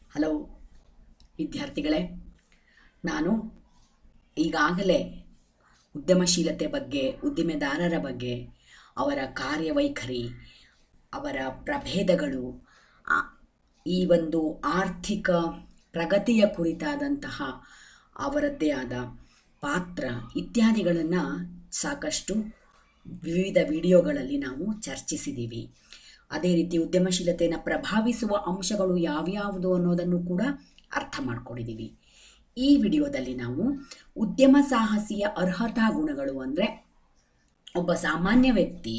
Hello ವಿದ್ಯಾರ್ಥಿಗಳೇ, ನಾನು ಈಗಾಗಲೇ ಉದ್ಯಮಶೀಲತೆ ಬಗ್ಗೆ, ಉದ್ದಿಮೆದಾರರ ಬಗ್ಗೆ, ಅವರ ಕಾರ್ಯವೈಖರಿ, ಅವರ ಪ್ರಭೇದಗಳು, ಈ ಒಂದು ಆರ್ಥಿಕ ಪ್ರಗತಿಯ ಕುರಿತಾದಂತಹ ಅವರದ್ದೇ ಆದ ಪಾತ್ರ ಇತ್ಯಾದಿಗಳನ್ನು ಸಾಕಷ್ಟು ವಿವಿಧ ವಿಡಿಯೋಗಳಲ್ಲಿ ನಾವು ಚರ್ಚಿಸಿದ್ದೀವಿ. ಅದೇ ರೀತಿ ಉದ್ಯಮಶೀಲತೆಯನ್ನು ಪ್ರಭಾವಿಸುವ ಅಂಶಗಳು ಯಾವ್ಯಾವುದು ಅನ್ನೋದನ್ನು ಕೂಡ ಅರ್ಥ ಮಾಡ್ಕೊಂಡಿದ್ದೀವಿ. ಈ ವಿಡಿಯೋದಲ್ಲಿ ನಾವು ಉದ್ಯಮ ಸಾಹಸಿಯ ಅರ್ಹತಾ ಗುಣಗಳು ಅಂದರೆ ಒಬ್ಬ ಸಾಮಾನ್ಯ ವ್ಯಕ್ತಿ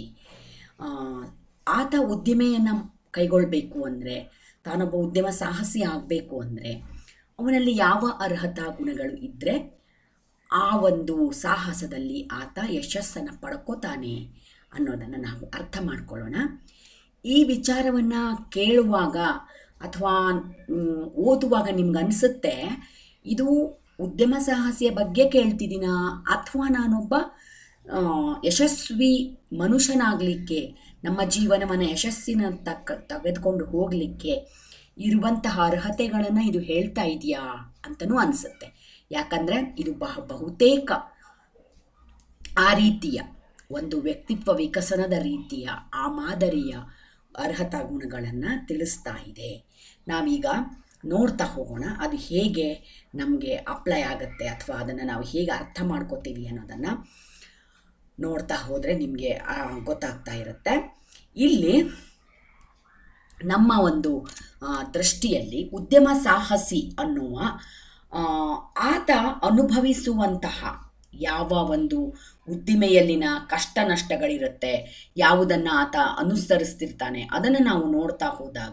ಆತ ಉದ್ದಿಮೆಯನ್ನು ಕೈಗೊಳ್ಳಬೇಕು ಅಂದರೆ, ತಾನೊಬ್ಬ ಉದ್ಯಮ ಸಾಹಸಿ ಆಗಬೇಕು ಅಂದರೆ ಅವನಲ್ಲಿ ಯಾವ ಅರ್ಹತಾ ಗುಣಗಳು ಇದ್ದರೆ ಆ ಒಂದು ಸಾಹಸದಲ್ಲಿ ಆತ ಯಶಸ್ಸನ್ನು ಪಡ್ಕೋತಾನೆ ಅನ್ನೋದನ್ನು ನಾವು ಅರ್ಥ ಮಾಡ್ಕೊಳ್ಳೋಣ. ಈ ವಿಚಾರವನ್ನು ಕೇಳುವಾಗ ಅಥವಾ ಓದುವಾಗ ನಿಮ್ಗನ್ಸುತ್ತೆ, ಇದು ಉದ್ಯಮ ಸಾಹಸಿಯ ಬಗ್ಗೆ ಕೇಳ್ತಿದ್ದೀನಾ ಅಥವಾ ನಾನೊಬ್ಬ ಯಶಸ್ವಿ ಮನುಷ್ಯನಾಗಲಿಕ್ಕೆ, ನಮ್ಮ ಜೀವನವನ್ನು ಯಶಸ್ಸಿನ ತೆಗೆದುಕೊಂಡು ಹೋಗಲಿಕ್ಕೆ ಇರುವಂತಹ ಅರ್ಹತೆಗಳನ್ನು ಇದು ಹೇಳ್ತಾ ಇದೆಯಾ ಅಂತಲೂ ಅನಿಸುತ್ತೆ. ಯಾಕಂದರೆ ಇದು ಬಹುತೇಕ ಆ ರೀತಿಯ ಒಂದು ವ್ಯಕ್ತಿತ್ವ ವಿಕಸನದ ರೀತಿಯ ಆ ಮಾದರಿಯ ಅರ್ಹತಾ ಗುಣಗಳನ್ನು ತಿಳಿಸ್ತಾ ಇದೆ. ನಾವೀಗ ನೋಡ್ತಾ ಹೋಗೋಣ, ಅದು ಹೇಗೆ ನಮಗೆ ಅಪ್ಲೈ ಆಗುತ್ತೆ ಅಥವಾ ಅದನ್ನು ನಾವು ಹೇಗೆ ಅರ್ಥ ಮಾಡ್ಕೋತೀವಿ ಅನ್ನೋದನ್ನು ನೋಡ್ತಾ ಹೋದರೆ ನಿಮಗೆ ಗೊತ್ತಾಗ್ತಾ ಇರುತ್ತೆ. ಇಲ್ಲಿ ನಮ್ಮ ಒಂದು ದೃಷ್ಟಿಯಲ್ಲಿ ಉದ್ಯಮ ಸಾಹಸಿ ಅನ್ನುವ ಆತ ಅನುಭವಿಸುವಂತಹ ಯಾವ ಒಂದು ಉದ್ದಿಮೆಯಲ್ಲಿನ ಕಷ್ಟ ನಷ್ಟಗಳಿರುತ್ತೆ, ಯಾವುದನ್ನು ಆತ ಅನುಸರಿಸ್ತಿರ್ತಾನೆ, ಅದನ್ನು ನಾವು ನೋಡ್ತಾ ಹೋದಾಗ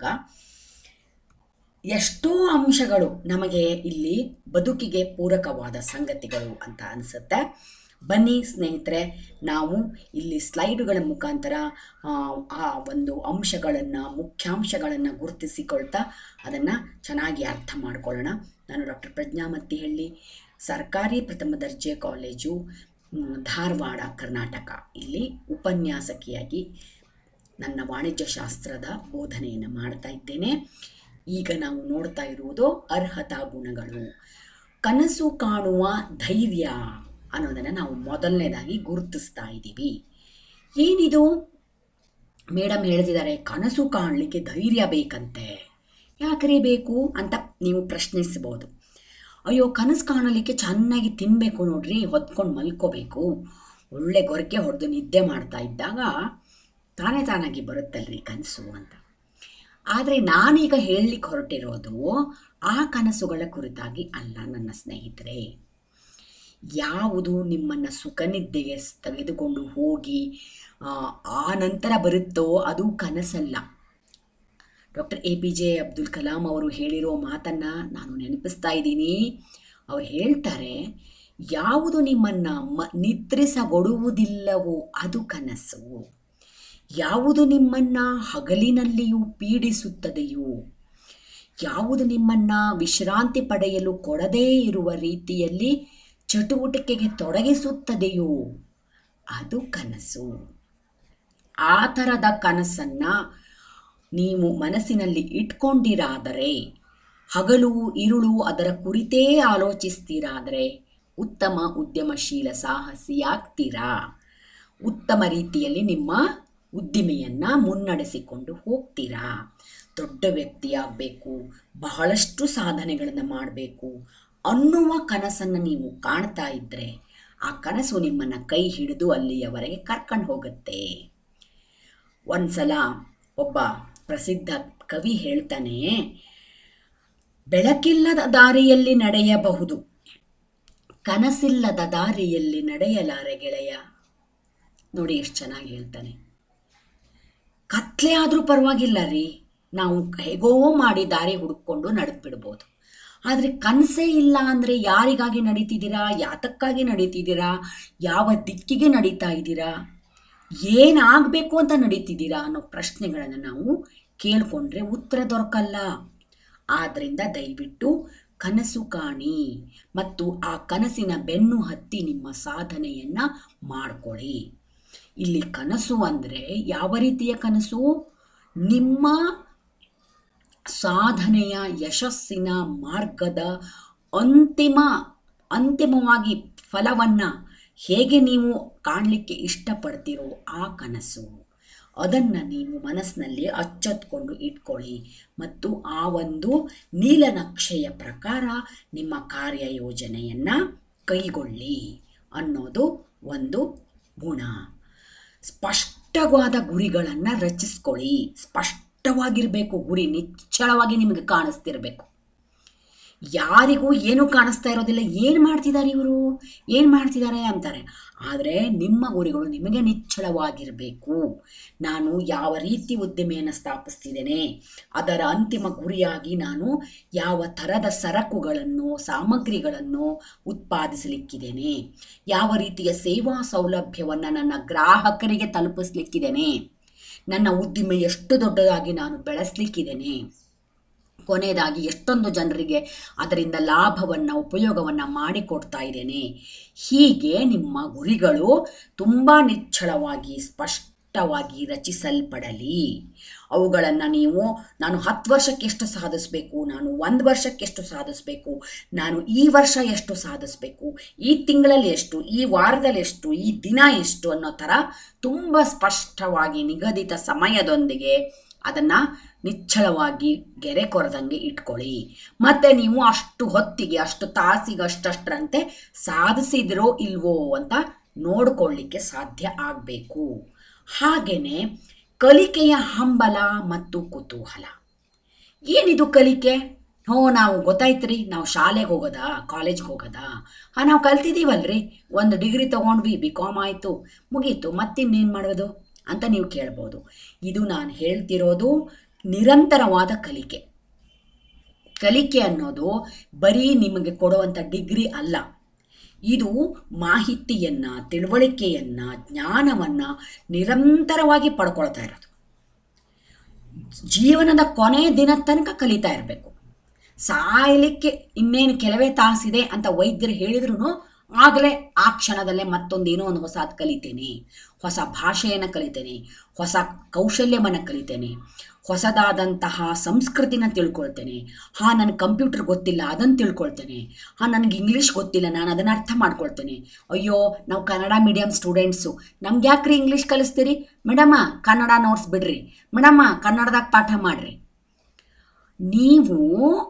ಎಷ್ಟೋ ಅಂಶಗಳು ನಮಗೆ ಇಲ್ಲಿ ಬದುಕಿಗೆ ಪೂರಕವಾದ ಸಂಗತಿಗಳು ಅಂತ ಅನಿಸುತ್ತೆ. ಬನ್ನಿ ಸ್ನೇಹಿತರೆ, ನಾವು ಇಲ್ಲಿ ಸ್ಲೈಡುಗಳ ಮುಖಾಂತರ ಆ ಒಂದು ಅಂಶಗಳನ್ನು, ಮುಖ್ಯಾಂಶಗಳನ್ನು ಗುರುತಿಸಿಕೊಳ್ತಾ ಅದನ್ನು ಚೆನ್ನಾಗಿ ಅರ್ಥ ಮಾಡ್ಕೊಳ್ಳೋಣ. ನಾನು ಡಾಕ್ಟರ್ ಪ್ರಜ್ಞಾ ಮತ್ತಿಹಳ್ಳಿ, ಸರ್ಕಾರಿ ಪ್ರಥಮ ದರ್ಜೆ ಕಾಲೇಜು, ಧಾರವಾಡ, ಕರ್ನಾಟಕ, ಇಲ್ಲಿ ಉಪನ್ಯಾಸಕಿಯಾಗಿ ನನ್ನ ವಾಣಿಜ್ಯಶಾಸ್ತ್ರದ ಬೋಧನೆಯನ್ನು ಮಾಡ್ತಾ ಇದ್ದೇನೆ. ಈಗ ನಾವು ನೋಡ್ತಾ ಇರುವುದು ಅರ್ಹತಾ ಗುಣಗಳು. ಕನಸು ಕಾಣುವ ಧೈರ್ಯ ಅನ್ನೋದನ್ನು ನಾವು ಮೊದಲನೇದಾಗಿ ಗುರುತಿಸ್ತಾ ಇದ್ದೀವಿ. ಏನಿದು ಮೇಡಮ್ ಹೇಳ್ತಿದ್ದಾರೆ, ಕನಸು ಕಾಣಲಿಕ್ಕೆ ಧೈರ್ಯ ಬೇಕಂತೆ, ಯಾಕ್ರಿ ಬೇಕು ಅಂತ ನೀವು ಪ್ರಶ್ನಿಸ್ಬೋದು. ಅಯ್ಯೋ, ಕನಸು ಕಾಣಲಿಕ್ಕೆ ಚೆನ್ನಾಗಿ ತಿನ್ನಬೇಕು ನೋಡ್ರಿ, ಹೊತ್ಕೊಂಡು ಮಲ್ಕೋಬೇಕು, ಒಳ್ಳೆ ಗೊರಕೆ ಹೊಡೆದು ನಿದ್ದೆ ಮಾಡ್ತಾ ಇದ್ದಾಗ ತಾನಾಗಿ ಬರುತ್ತಲ್ರಿ ಕನಸು ಅಂತ. ಆದರೆ ನಾನೀಗ ಹೇಳಲಿಕ್ಕೆ ಹೊರಟಿರೋದು ಆ ಕನಸುಗಳ ಕುರಿತಾಗಿ ಅಲ್ಲ ನನ್ನ ಸ್ನೇಹಿತರೆ. ಯಾವುದು ನಿಮ್ಮನ್ನು ಸುಖನಿದ್ದೆಗೆ ತೆಗೆದುಕೊಂಡು ಹೋಗಿ ಆ ನಂತರ ಬರುತ್ತೋ ಅದು ಕನಸಲ್ಲ. ಡಾಕ್ಟರ್ APJ ಅಬ್ದುಲ್ ಕಲಾಂ ಅವರು ಹೇಳಿರೋ ಮಾತನ್ನು ನಾನು ನೆನಪಿಸ್ತಾ ಇದ್ದೀನಿ. ಅವ್ರು ಹೇಳ್ತಾರೆ, ಯಾವುದು ನಿಮ್ಮನ್ನು ನಿದ್ರಿಸಗೊಡುವುದಿಲ್ಲವೋ ಅದು ಕನಸು, ಯಾವುದು ನಿಮ್ಮನ್ನು ಹಗಲಿನಲ್ಲಿಯೂ ಪೀಡಿಸುತ್ತದೆಯೋ, ಯಾವುದು ನಿಮ್ಮನ್ನು ವಿಶ್ರಾಂತಿ ಪಡೆಯಲು ಕೊಡದೇ ಇರುವ ರೀತಿಯಲ್ಲಿ ಚಟುವಟಿಕೆಗೆ ತೊಡಗಿಸುತ್ತದೆಯೋ ಅದು ಕನಸು. ಆ ಥರದ ಕನಸನ್ನು ನೀವು ಮನಸ್ಸಿನಲ್ಲಿ ಇಟ್ಕೊಂಡಿರಾದರೆ, ಹಗಲು ಇರುಳು ಅದರ ಕುರಿತೇ ಆಲೋಚಿಸ್ತೀರಾದರೆ ಉತ್ತಮ ಉದ್ಯಮಶೀಲ ಸಾಹಸಿಯಾಗ್ತೀರಾ. ಉತ್ತಮ ರೀತಿಯಲ್ಲಿ ನಿಮ್ಮ ಉದ್ದಿಮೆಯನ್ನು ಮುನ್ನಡೆಸಿಕೊಂಡು ಹೋಗ್ತೀರಾ. ದೊಡ್ಡ ವ್ಯಕ್ತಿಯಾಗಬೇಕು, ಬಹಳಷ್ಟು ಸಾಧನೆಗಳನ್ನು ಮಾಡಬೇಕು ಅನ್ನುವ ಕನಸನ್ನು ನೀವು ಕಾಣ್ತಾ ಇದ್ದರೆ ಆ ಕನಸು ನಿಮ್ಮನ್ನು ಕೈ ಹಿಡಿದು ಅಲ್ಲಿಯವರೆಗೆ ಕರ್ಕೊಂಡು ಹೋಗುತ್ತೆ. ಒಂದ್ಸಲ ಒಬ್ಬ ಪ್ರಸಿದ್ಧ ಕವಿ ಹೇಳ್ತಾನೆ, ಬೆಳಕಿಲ್ಲದ ದಾರಿಯಲ್ಲಿ ನಡೆಯಬಹುದು, ಕನಸಿಲ್ಲದ ದಾರಿಯಲ್ಲಿ ನಡೆಯಲಾರೆ ಗೆಳೆಯ. ನೋಡಿ ಎಷ್ಟು ಚೆನ್ನಾಗಿ ಹೇಳ್ತಾನೆ. ಕತ್ಲೆ ಆದರೂ ಪರವಾಗಿಲ್ಲ ರೀ, ನಾವು ಹೇಗೋ ಮಾಡಿ ದಾರಿ ಹುಡುಕೊಂಡು ನಡೆದ್ಬಿಡ್ಬೋದು. ಆದರೆ ಕನಸೇ ಇಲ್ಲ ಅಂದರೆ ಯಾರಿಗಾಗಿ ನಡೀತಿದ್ದೀರಾ, ಯಾತಕ್ಕಾಗಿ ನಡೀತಿದ್ದೀರಾ, ಯಾವ ದಿಕ್ಕಿಗೆ ನಡೀತಾ ಇದ್ದೀರಾ, ಏನಾಗಬೇಕು ಅಂತ ನಡೀತಿದ್ದೀರಾ ಅನ್ನೋ ಪ್ರಶ್ನೆಗಳನ್ನು ನಾವು ಕೇಳಿಕೊಂಡ್ರೆ ಉತ್ತರ ದೊರಕಲ್ಲ. ಆದ್ದರಿಂದ ದಯವಿಟ್ಟು ಕನಸು ಕಾಣಿ ಮತ್ತು ಆ ಕನಸಿನ ಬೆನ್ನು ಹತ್ತಿ ನಿಮ್ಮ ಸಾಧನೆಯನ್ನು ಮಾಡಿಕೊಳ್ಳಿ. ಇಲ್ಲಿ ಕನಸು ಅಂದರೆ ಯಾವ ರೀತಿಯ ಕನಸು? ನಿಮ್ಮ ಸಾಧನೆಯ ಯಶಸ್ಸಿನ ಮಾರ್ಗದ ಅಂತಿಮವಾಗಿ ಫಲವನ್ನು ಹೇಗೆ ನೀವು ಕಾಣಲಿಕ್ಕೆ ಇಷ್ಟಪಡ್ತೀರೋ ಆ ಕನಸು, ಅದನ್ನು ನೀವು ಮನಸ್ಸಿನಲ್ಲಿ ಅಚ್ಚೊತ್ಕೊಂಡು ಇಟ್ಕೊಳ್ಳಿ ಮತ್ತು ಆ ಒಂದು ನೀಲನಕ್ಷೆಯ ಪ್ರಕಾರ ನಿಮ್ಮ ಕಾರ್ಯಯೋಜನೆಯನ್ನು ಕೈಗೊಳ್ಳಿ ಅನ್ನೋದು ಒಂದು ಗುಣ. ಸ್ಪಷ್ಟವಾದ ಗುರಿಗಳನ್ನು ರಚಿಸ್ಕೊಳ್ಳಿ. ಸ್ಪಷ್ಟವಾಗಿರಬೇಕು ಗುರಿ, ನಿಚ್ಚಳವಾಗಿ ನಿಮಗೆ ಕಾಣಿಸ್ತಿರಬೇಕು. ಯಾರಿಗೂ ಏನೂ ಕಾಣಿಸ್ತಾ ಇರೋದಿಲ್ಲ, ಏನು ಮಾಡ್ತಿದ್ದಾರೆ ಅಂತಾರೆ. ಆದರೆ ನಿಮ್ಮ ಗುರಿಗಳು ನಿಮಗೆ ನಿಚ್ಚಳವಾಗಿರಬೇಕು. ನಾನು ಯಾವ ರೀತಿ ಉದ್ದಿಮೆಯನ್ನು ಸ್ಥಾಪಿಸ್ತಿದ್ದೇನೆ, ಅದರ ಅಂತಿಮ ಗುರಿಯಾಗಿ ನಾನು ಯಾವ ಥರದ ಸರಕುಗಳನ್ನು ಸಾಮಗ್ರಿಗಳನ್ನು ಉತ್ಪಾದಿಸಲಿಕ್ಕಿದ್ದೇನೆ, ಯಾವ ರೀತಿಯ ಸೇವಾ ಸೌಲಭ್ಯವನ್ನು ನನ್ನ ಗ್ರಾಹಕರಿಗೆ ತಲುಪಿಸ್ಲಿಕ್ಕಿದ್ದೇನೆ, ನನ್ನ ಉದ್ದಿಮೆ ಎಷ್ಟು ದೊಡ್ಡದಾಗಿ ನಾನು ಬೆಳೆಸಲಿಕ್ಕಿದ್ದೇನೆ, ಕೊನೆಯದಾಗಿ ಎಷ್ಟೊಂದು ಜನರಿಗೆ ಅದರಿಂದ ಲಾಭವನ್ನು ಉಪಯೋಗವನ್ನು ಮಾಡಿಕೊಡ್ತಾ ಇದ್ದೇನೆ. ಹೀಗೆ ನಿಮ್ಮ ಗುರಿಗಳು ತುಂಬ ನಿಚ್ಚಳವಾಗಿ ಸ್ಪಷ್ಟವಾಗಿ ರಚಿಸಲ್ಪಡಲಿ. ಅವುಗಳನ್ನು ನೀವು ನಾನು 10 ವರ್ಷಕ್ಕೆ ಎಷ್ಟು ಸಾಧಿಸಬೇಕು, ನಾನು 1 ವರ್ಷಕ್ಕೆ ಎಷ್ಟು ಸಾಧಿಸಬೇಕು, ನಾನು ಈ ವರ್ಷ ಎಷ್ಟು ಸಾಧಿಸಬೇಕು, ಈ ತಿಂಗಳಲ್ಲಿ ಎಷ್ಟು, ಈ ವಾರದಲ್ಲಿ ಎಷ್ಟು, ಈ ದಿನ ಎಷ್ಟು ಅನ್ನೋ ಥರ ತುಂಬ ಸ್ಪಷ್ಟವಾಗಿ ನಿಗದಿತ ಸಮಯದೊಂದಿಗೆ ಅದನ್ನು ನಿಚ್ಚಳವಾಗಿ ಗೆರೆ ಕೊರದಂಗೆ ಇಟ್ಕೊಳ್ಳಿ. ಮತ್ತು ನೀವು ಅಷ್ಟು ಹೊತ್ತಿಗೆ ಅಷ್ಟು ತಾಸಿಗೆ ಅಷ್ಟರಂತೆ ಸಾಧಿಸಿದ್ರೋ ಇಲ್ವೋ ಅಂತ ನೋಡಿಕೊಳ್ಳಿಕ್ಕೆ ಸಾಧ್ಯ ಆಗಬೇಕು. ಹಾಗೆಯೇ ಕಲಿಕೆಯ ಹಂಬಲ ಮತ್ತು ಕುತೂಹಲ. ಏನಿದು ಕಲಿಕೆ? ನಾವು ಗೊತ್ತಾಯ್ತು ರೀ, ನಾವು ಶಾಲೆಗೆ ಹೋಗೋದಾ, ಕಾಲೇಜ್ಗೆ ಹೋಗೋದಾ, ನಾವು ಕಲ್ತಿದ್ದೀವಲ್ರಿ, ಒಂದು ಡಿಗ್ರಿ ತೊಗೊಂಡ್ವಿ, BCom ಆಯಿತು, ಮುಗೀತು, ಮತ್ತಿನ್ನೇನು ಮಾಡೋದು ಅಂತ ನೀವು ಕೇಳ್ಬೋದು. ಇದು ನಾನು ಹೇಳ್ತಿರೋದು ನಿರಂತರವಾದ ಕಲಿಕೆ. ಕಲಿಕೆ ಅನ್ನೋದು ಬರೀ ನಿಮಗೆ ಕೊಡುವಂಥ ಡಿಗ್ರಿ ಅಲ್ಲ. ಇದು ಮಾಹಿತಿಯನ್ನು, ತಿಳುವಳಿಕೆಯನ್ನು, ಜ್ಞಾನವನ್ನು ನಿರಂತರವಾಗಿ ಪಡ್ಕೊಳ್ತಾ ಇರೋದು. ಜೀವನದ ಕೊನೆಯ ದಿನದ ತನಕ ಕಲಿತಾ ಇರಬೇಕು. ಸಾಯಲಿಕ್ಕೆ ಇನ್ನೇನು ಕೆಲವೇ ತಾಸಿದೆ ಅಂತ ವೈದ್ಯರು ಹೇಳಿದ್ರು ಆಗಲೇ ಆ ಕ್ಷಣದಲ್ಲೇ ಮತ್ತೊಂದೇನೋ ಒಂದು ಹೊಸದು ಕಲಿತೇನೆ, ಹೊಸ ಭಾಷೆಯನ್ನು ಕಲಿತೇನೆ, ಹೊಸ ಕೌಶಲ್ಯವನ್ನು ಕಲಿತೇನೆ, ಹೊಸದಾದಂತಹ ಸಂಸ್ಕೃತಿನ ತಿಳ್ಕೊಳ್ತೇನೆ. ನನಗೆ ಕಂಪ್ಯೂಟರ್ ಗೊತ್ತಿಲ್ಲ, ಅದನ್ನು ತಿಳ್ಕೊಳ್ತೇನೆ. ನನಗೆ ಇಂಗ್ಲೀಷ್ ಗೊತ್ತಿಲ್ಲ, ನಾನು ಅದನ್ನು ಅರ್ಥ ಮಾಡ್ಕೊಳ್ತೇನೆ. ಅಯ್ಯೋ, ನಾವು ಕನ್ನಡ ಮೀಡಿಯಮ್ ಸ್ಟೂಡೆಂಟ್ಸು, ನಮ್ಗೆ ಯಾಕ್ರಿ ಇಂಗ್ಲೀಷ್ ಕಲಿಸ್ತೀರಿ? ಮೇಡಮ್ಮ ಕನ್ನಡ ನೋಟ್ಸ್ ಬಿಡ್ರಿ, ಮೇಡಮ್ಮ ಕನ್ನಡದಾಗ ಪಾಠ ಮಾಡಿರಿ. ನೀವು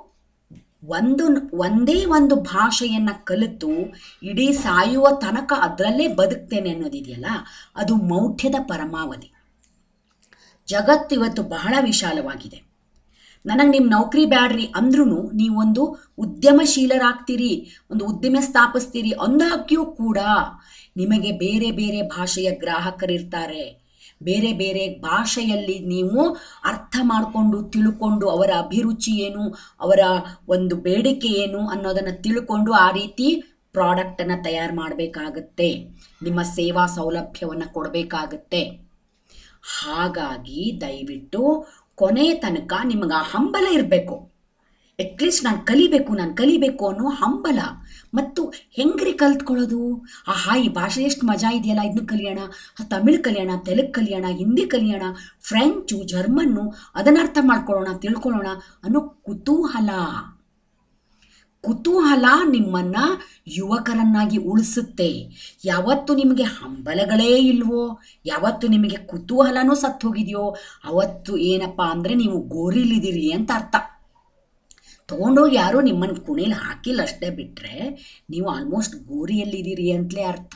ಒಂದೇ ಒಂದು ಭಾಷೆಯನ್ನು ಕಲಿತು ಇಡೀ ಸಾಯುವ ತನಕ ಅದರಲ್ಲೇ ಬದುಕ್ತೇನೆ ಅನ್ನೋದಿದೆಯಲ್ಲ, ಅದು ಮೌಢ್ಯದ ಪರಮಾವಧಿ. ಜಗತ್ತಿವತ್ತು ಬಹಳ ವಿಶಾಲವಾಗಿದೆ. ನನಗೆ ನಿಮ್ಮ ನೌಕರಿ ಬ್ಯಾಡ್ರಿ ಅಂದ್ರೂ ನೀವೊಂದು ಉದ್ಯಮಶೀಲರಾಗ್ತೀರಿ, ಒಂದು ಉದ್ದಿಮೆ ಸ್ಥಾಪಿಸ್ತೀರಿ ಅಂದಾಗ್ಯೂ ಕೂಡ ನಿಮಗೆ ಬೇರೆ ಬೇರೆ ಭಾಷೆಯ ಗ್ರಾಹಕರಿರ್ತಾರೆ. ಬೇರೆ ಬೇರೆ ಭಾಷೆಯಲ್ಲಿ ನೀವು ಅರ್ಥ ಮಾಡಿಕೊಂಡು ತಿಳ್ಕೊಂಡು ಅವರ ಅಭಿರುಚಿ ಏನು, ಅವರ ಒಂದು ಬೇಡಿಕೆ ಏನು ಅನ್ನೋದನ್ನು ತಿಳ್ಕೊಂಡು ಆ ರೀತಿ ಪ್ರಾಡಕ್ಟನ್ನು ತಯಾರು ಮಾಡಬೇಕಾಗತ್ತೆ, ನಿಮ್ಮ ಸೇವಾ ಸೌಲಭ್ಯವನ್ನು ಕೊಡಬೇಕಾಗತ್ತೆ. ಹಾಗಾಗಿ ದಯವಿಟ್ಟು ಕೊನೆಯ ತನಕ ನಿಮಗೆ ಆ ಹಂಬಲ ಇರಬೇಕು. ಅಟ್ಲೀಸ್ಟ್ ನಾನು ಕಲಿಬೇಕು ಅನ್ನೋ ಹಂಬಲ. ಮತ್ತು ಹೆಂಗ್ರಿ ಕಲ್ತ್ಕೊಳ್ಳೋದು? ಈ ಭಾಷೆ ಎಷ್ಟು ಮಜಾ ಇದೆಯಲ್ಲ, ಇದನ್ನು ಕಲಿಯೋಣ, ತಮಿಳು ಕಲಿಯೋಣ, ತೆಲುಗು ಕಲಿಯೋಣ, ಹಿಂದಿ ಕಲಿಯೋಣ, ಫ್ರೆಂಚು, ಜರ್ಮನ್ನು, ಅದನ್ನು ಅರ್ಥ ಮಾಡ್ಕೊಳ್ಳೋಣ, ತಿಳ್ಕೊಳ್ಳೋಣ ಅನ್ನೋ ಕುತೂಹಲ ನಿಮ್ಮನ್ನು ಯುವಕರನ್ನಾಗಿ ಉಳಿಸುತ್ತೆ. ಯಾವತ್ತು ನಿಮಗೆ ಹಂಬಲಗಳೇ ಇಲ್ವೋ, ಯಾವತ್ತು ನಿಮಗೆ ಕುತೂಹಲನೂ ಸತ್ತು ಹೋಗಿದೆಯೋ, ಅವತ್ತು ಏನಪ್ಪ ಅಂದರೆ ನೀವು ಗೋರಿಲಿದ್ದೀರಿ ಅಂತ ಅರ್ಥ. ತೊಗೊಂಡೋಗಿ ಯಾರೋ ನಿಮ್ಮನ್ನು ಕುಣಿಲಿ ಹಾಕಿಲ್ಲ ಅಷ್ಟೇ, ಬಿಟ್ಟರೆ ನೀವು ಆಲ್ಮೋಸ್ಟ್ ಗೋರಿಯಲ್ಲಿದ್ದೀರಿ ಅಂತಲೇ ಅರ್ಥ.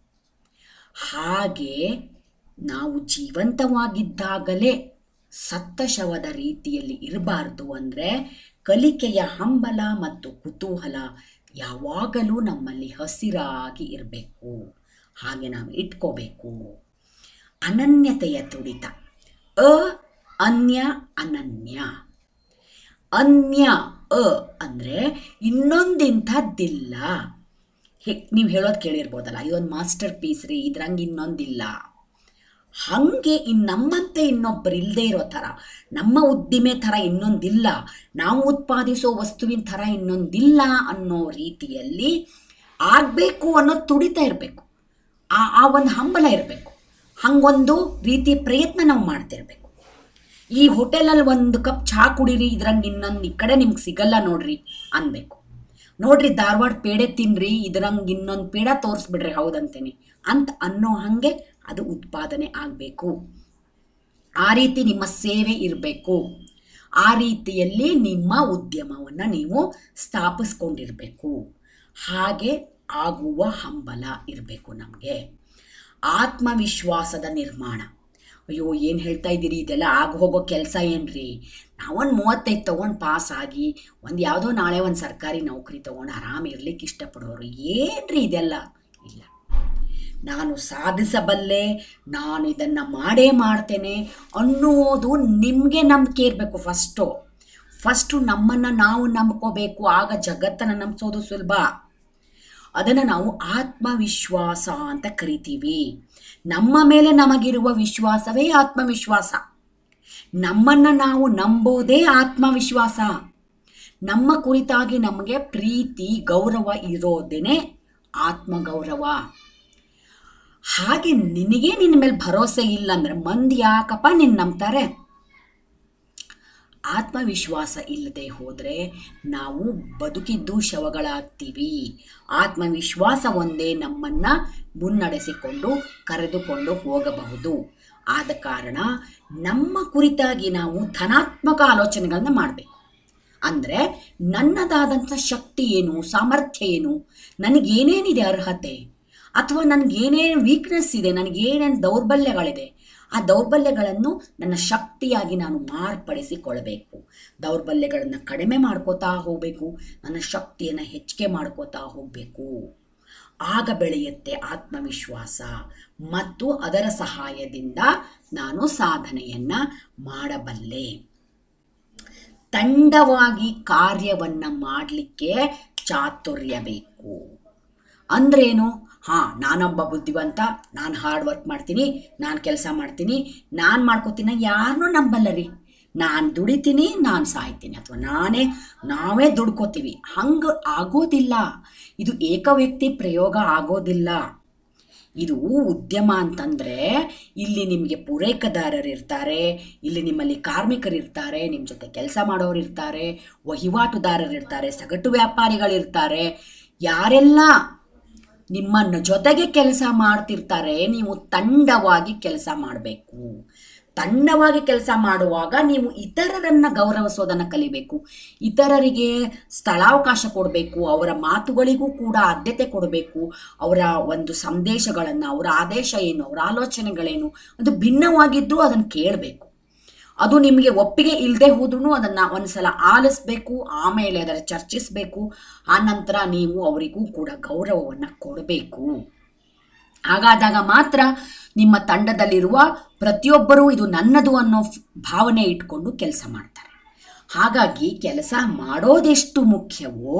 ಹಾಗೆ ನಾವು ಜೀವಂತವಾಗಿದ್ದಾಗಲೇ ಸತ್ತ ಶವದ ರೀತಿಯಲ್ಲಿ ಇರಬಾರ್ದು. ಅಂದರೆ ಕಲಿಕೆಯ ಹಂಬಲ ಮತ್ತು ಕುತೂಹಲ ಯಾವಾಗಲೂ ನಮ್ಮಲ್ಲಿ ಹಸಿರಾಗಿ ಇರಬೇಕು. ಹಾಗೆ ನಾವು ಇಟ್ಕೋಬೇಕು. ಅನನ್ಯತೆಯ ತುಡಿತ. ಅನ್ಯ ಅನನ್ಯ. ಅನ್ಯ ಅಂದರೆ ಇನ್ನೊಂದಿಂಥದ್ದಿಲ್ಲ. ನೀವು ಹೇಳೋದು ಕೇಳಿರ್ಬೋದಲ್ಲ, ಇದೊಂದು ಮಾಸ್ಟರ್ ಪೀಸ್ ರೀ, ಇದ್ರಂಗೆ ಇನ್ನೊಂದಿಲ್ಲ. ಹಾಗೆ ನಮ್ಮಂತೆ ಇನ್ನೊಬ್ಬರು ಇಲ್ಲದೆ ಇರೋ ಥರ, ನಮ್ಮ ಉದ್ದಿಮೆ ಥರ ಇನ್ನೊಂದಿಲ್ಲ, ನಾವು ಉತ್ಪಾದಿಸೋ ವಸ್ತುವಿನ ಥರ ಇನ್ನೊಂದಿಲ್ಲ ಅನ್ನೋ ರೀತಿಯಲ್ಲಿ ಆಗಬೇಕು ಅನ್ನೋ ತುಡಿತಾ ಇರಬೇಕು. ಆ ಒಂದು ಹಂಬಲ ಇರಬೇಕು. ಹಾಗೊಂದು ರೀತಿ ಪ್ರಯತ್ನ ನಾವು ಮಾಡ್ತಿರ್ಬೇಕು. ಈ ಹೋಟೆಲಲ್ಲಿ ಒಂದು ಕಪ್ ಚಹಾ ಕುಡೀರಿ, ಇದ್ರಂಗೆ ಇನ್ನೊಂದು ಈ ಕಡೆ ನಿಮ್ಗೆ ಸಿಗಲ್ಲ ನೋಡ್ರಿ ಅನ್ಬೇಕು. ನೋಡ್ರಿ ಧಾರವಾಡ ಪೇಡೆ ತಿನ್ರಿ, ಇದ್ರಂಗೆ ಇನ್ನೊಂದು ಪೇಡ ತೋರಿಸ್ಬಿಡ್ರಿ ಹೌದಂತೇನೆ ಅಂತ ಅನ್ನೋ ಹಾಗೆ ಅದು ಉತ್ಪಾದನೆ ಆಗಬೇಕು. ಆ ರೀತಿ ನಿಮ್ಮ ಸೇವೆ ಇರಬೇಕು. ಆ ರೀತಿಯಲ್ಲಿ ನಿಮ್ಮ ಉದ್ಯಮವನ್ನು ನೀವು ಸ್ಥಾಪಿಸ್ಕೊಂಡಿರಬೇಕು. ಹಾಗೆ ಆಗುವ ಹಂಬಲ ಇರಬೇಕು ನಮಗೆ. ಆತ್ಮವಿಶ್ವಾಸದ ನಿರ್ಮಾಣ. ಅಯ್ಯೋ ಏನು ಹೇಳ್ತಾ ಇದ್ದೀರಿ, ಇದೆಲ್ಲ ಆಗ ಹೋಗೋ ಕೆಲಸ ಏನ್ರಿ? ನಾವೊಂದು 35 ತೊಗೊಂಡು ಪಾಸ್ ಆಗಿ ಒಂದು ಯಾವುದೋ ನಾಳೆ ಒಂದು ಸರ್ಕಾರಿ ನೌಕರಿ ತೊಗೊಂಡು ಆರಾಮ ಇರ್ಲಿಕ್ಕೆ ಇಷ್ಟಪಡೋರು ಏನ್ರಿ ಇದೆಲ್ಲ? ಇಲ್ಲ, ನಾನು ಸಾಧಿಸಬಲ್ಲೆ, ನಾನು ಇದನ್ನು ಮಾಡೇ ಮಾಡ್ತೇನೆ ಅನ್ನೋದು ನಿಮಗೆ ನಂಬಿಕೆ ಇರಬೇಕು. ಫಸ್ಟು ನಮ್ಮನ್ನು ನಾವು ನಂಬ್ಕೋಬೇಕು. ಆಗ ಜಗತ್ತನ್ನು ನಂಬಿಸೋದು ಸುಲಭ. ಅದನ್ನು ನಾವು ಆತ್ಮವಿಶ್ವಾಸ ಅಂತ ಕರಿತೀವಿ. ನಮ್ಮ ಮೇಲೆ ನಮಗಿರುವ ವಿಶ್ವಾಸವೇ ಆತ್ಮವಿಶ್ವಾಸ. ನಮ್ಮನ್ನು ನಾವು ನಂಬೋದೇ ಆತ್ಮವಿಶ್ವಾಸ. ನಮ್ಮ ಕುರಿತಾಗಿ ನಮಗೆ ಪ್ರೀತಿ ಗೌರವ ಇರೋದೇನೆ ಆತ್ಮಗೌರವ. ಹಾಗೆ ನಿನಗೆ ನಿನ್ನ ಮೇಲೆ ಭರೋಸೆ ಇಲ್ಲ ಅಂದರೆ ಮಂದಿ ಯಾಕಪ್ಪ ನಿನ್ನ ನಂಬ್ತಾರೆ? ಆತ್ಮವಿಶ್ವಾಸ ಇಲ್ಲದೆ ಹೋದರೆ ನಾವು ಬದುಕಿದ್ದು ಶವಗಳಾಗ್ತೀವಿ. ಆತ್ಮವಿಶ್ವಾಸ ಒಂದೇ ನಮ್ಮನ್ನು ಮುನ್ನಡೆಸಿಕೊಂಡು ಕರೆದುಕೊಂಡು ಹೋಗಬಹುದು. ಆದ ಕಾರಣ ನಮ್ಮ ಕುರಿತಾಗಿ ನಾವು ಧನಾತ್ಮಕ ಆಲೋಚನೆಗಳನ್ನು ಮಾಡಬೇಕು. ಅಂದರೆ ನನ್ನದಾದಂಥ ಶಕ್ತಿ ಏನು, ಸಾಮರ್ಥ್ಯ ಏನು, ನನಗೇನೇನಿದೆ ಅರ್ಹತೆ, ಅಥವಾ ನನಗೇನೇನು ವೀಕ್ನೆಸ್ ಇದೆ, ನನಗೇನೇನು ದೌರ್ಬಲ್ಯಗಳಿದೆ, ಆ ದೌರ್ಬಲ್ಯಗಳನ್ನು ನನ್ನ ಶಕ್ತಿಯಾಗಿ ನಾನು ಮಾರ್ಪಡಿಸಿಕೊಳ್ಬೇಕು. ದೌರ್ಬಲ್ಯಗಳನ್ನು ಕಡಿಮೆ ಮಾಡ್ಕೋತಾ ಹೋಗಬೇಕು, ನನ್ನ ಶಕ್ತಿಯನ್ನು ಹೆಚ್ಚಿಗೆ ಮಾಡ್ಕೋತಾ ಹೋಗಬೇಕು. ಆಗ ಬೆಳೆಯುತ್ತೆ ಆತ್ಮವಿಶ್ವಾಸ, ಮತ್ತು ಅದರ ಸಹಾಯದಿಂದ ನಾನು ಸಾಧನೆಯನ್ನು ಮಾಡಬಲ್ಲೆ. ತಂಡವಾಗಿ ಕಾರ್ಯವನ್ನು ಮಾಡಲಿಕ್ಕೆ ಚಾತುರ್ಯ ಬೇಕು. ಅಂದ್ರೇನು? ನಾನೊಬ್ಬ ಬುದ್ಧಿವಂತ, ನಾನು ಹಾರ್ಡ್ ವರ್ಕ್ ಮಾಡ್ತೀನಿ, ನಾನು ಕೆಲಸ ಮಾಡ್ತೀನಿ, ನಾನು ಮಾಡ್ಕೋತೀನಿ, ಯಾರನ್ನೂ ನಂಬಲ್ಲ ರೀ. ನಾನು ದುಡಿತೀನಿ, ನಾನು ಸಾಯ್ತೀನಿ, ಅಥವಾ ನಾವೇ ದುಡ್ಕೋತೀವಿ. ಹಂಗೆ ಆಗೋದಿಲ್ಲ. ಇದು ಏಕವ್ಯಕ್ತಿ ಪ್ರಯೋಗ ಆಗೋದಿಲ್ಲ. ಇದು ಉದ್ಯಮ ಅಂತಂದರೆ ಇಲ್ಲಿ ನಿಮಗೆ ಪೂರೈಕೆದಾರರು ಇರ್ತಾರೆ, ಇಲ್ಲಿ ನಿಮ್ಮಲ್ಲಿ ಕಾರ್ಮಿಕರಿರ್ತಾರೆ, ನಿಮ್ಮ ಜೊತೆ ಕೆಲಸ ಮಾಡೋರು ಇರ್ತಾರೆ, ವಹಿವಾಟುದಾರರು ಇರ್ತಾರೆ, ಸಗಟು ವ್ಯಾಪಾರಿಗಳಿರ್ತಾರೆ. ಯಾರೆಲ್ಲ ನಿಮ್ಮ ಜೊತೆಗೆ ಕೆಲಸ ಮಾಡ್ತಿರ್ತಾರೆ, ನೀವು ತಂಡವಾಗಿ ಕೆಲಸ ಮಾಡಬೇಕು. ತಂಡವಾಗಿ ಕೆಲಸ ಮಾಡುವಾಗ ನೀವು ಇತರರನ್ನು ಗೌರವಿಸೋದನ್ನು ಕಲಿಬೇಕು. ಇತರರಿಗೆ ಸ್ಥಳಾವಕಾಶ ಕೊಡಬೇಕು, ಅವರ ಮಾತುಗಳಿಗೂ ಕೂಡ ಆದ್ಯತೆ ಕೊಡಬೇಕು. ಅವರ ಒಂದು ಸಂದೇಶಗಳನ್ನು, ಅವರ ಆದೇಶ ಏನು, ಅವರ ಆಲೋಚನೆಗಳೇನು, ಅದು ಭಿನ್ನವಾಗಿದ್ದು ಅದನ್ನು ಕೇಳಬೇಕು. ಅದು ನಿಮಗೆ ಒಪ್ಪಿಗೆ ಇಲ್ಲದೆ ಹೋದ್ರೂ ಅದನ್ನು ಒಂದು ಸಲ ಆಲಿಸ್ಬೇಕು, ಆಮೇಲೆ ಅದರ ಚರ್ಚಿಸಬೇಕು. ಆನಂತರ ನೀವು ಅವರಿಗೂ ಕೂಡ ಗೌರವವನ್ನು ಕೊಡಬೇಕು. ಹಾಗಾದಾಗ ಮಾತ್ರ ನಿಮ್ಮ ತಂಡದಲ್ಲಿರುವ ಪ್ರತಿಯೊಬ್ಬರೂ ಇದು ನನ್ನದು ಅನ್ನೋ ಭಾವನೆ ಇಟ್ಕೊಂಡು ಕೆಲಸ ಮಾಡ್ತಾರೆ. ಹಾಗಾಗಿ ಕೆಲಸ ಮಾಡೋದೆಷ್ಟು ಮುಖ್ಯವೋ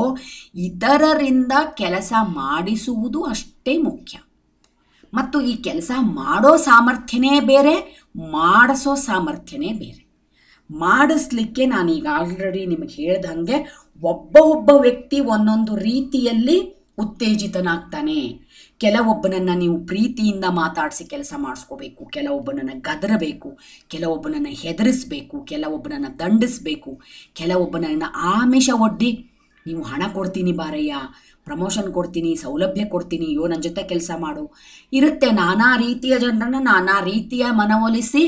ಇತರರಿಂದ ಕೆಲಸ ಮಾಡಿಸುವುದು ಅಷ್ಟೇ ಮುಖ್ಯ. ಮತ್ತು ಈ ಕೆಲಸ ಮಾಡೋ ಸಾಮರ್ಥ್ಯನೇ ಬೇರೆ, ಮಾಡಿಸೋ ಸಾಮರ್ಥ್ಯನೇ ಬೇರೆ. ಮಾಡಿಸ್ಲಿಕ್ಕೆ ನಾನೀಗ ಆಲ್ರೆಡಿ ನಿಮಗೆ ಹೇಳ್ದಂಗೆ ಒಬ್ಬ ವ್ಯಕ್ತಿ ಒಂದೊಂದು ರೀತಿಯಲ್ಲಿ ಉತ್ತೇಜಿತನಾಗ್ತಾನೆ. ಕೆಲವೊಬ್ಬನನ್ನು ನೀವು ಪ್ರೀತಿಯಿಂದ ಮಾತಾಡಿಸಿ ಕೆಲಸ ಮಾಡಿಸ್ಕೋಬೇಕು, ಕೆಲವೊಬ್ಬನನ್ನು ಗದರಬೇಕು, ಕೆಲವೊಬ್ಬನನ್ನು ಹೆದರಿಸ್ಬೇಕು, ಕೆಲವೊಬ್ಬನನ್ನು ದಂಡಿಸ್ಬೇಕು, ಕೆಲವೊಬ್ಬನನ್ನು ಆಮಿಷ ಒಡ್ಡಿ ನೀವು ಹಣ ಕೊಡ್ತೀನಿ ಬಾರಯ್ಯ, ಪ್ರಮೋಷನ್ ಕೊಡ್ತೀನಿ, ಸೌಲಭ್ಯ ಕೊಡ್ತೀನಿ, ನನ್ನ ಜೊತೆ ಕೆಲಸ ಮಾಡು ಇರುತ್ತೆ. ನಾನಾ ರೀತಿಯ ಜನರನ್ನು ನಾನಾ ರೀತಿಯ ಮನವೊಲಿಸಿ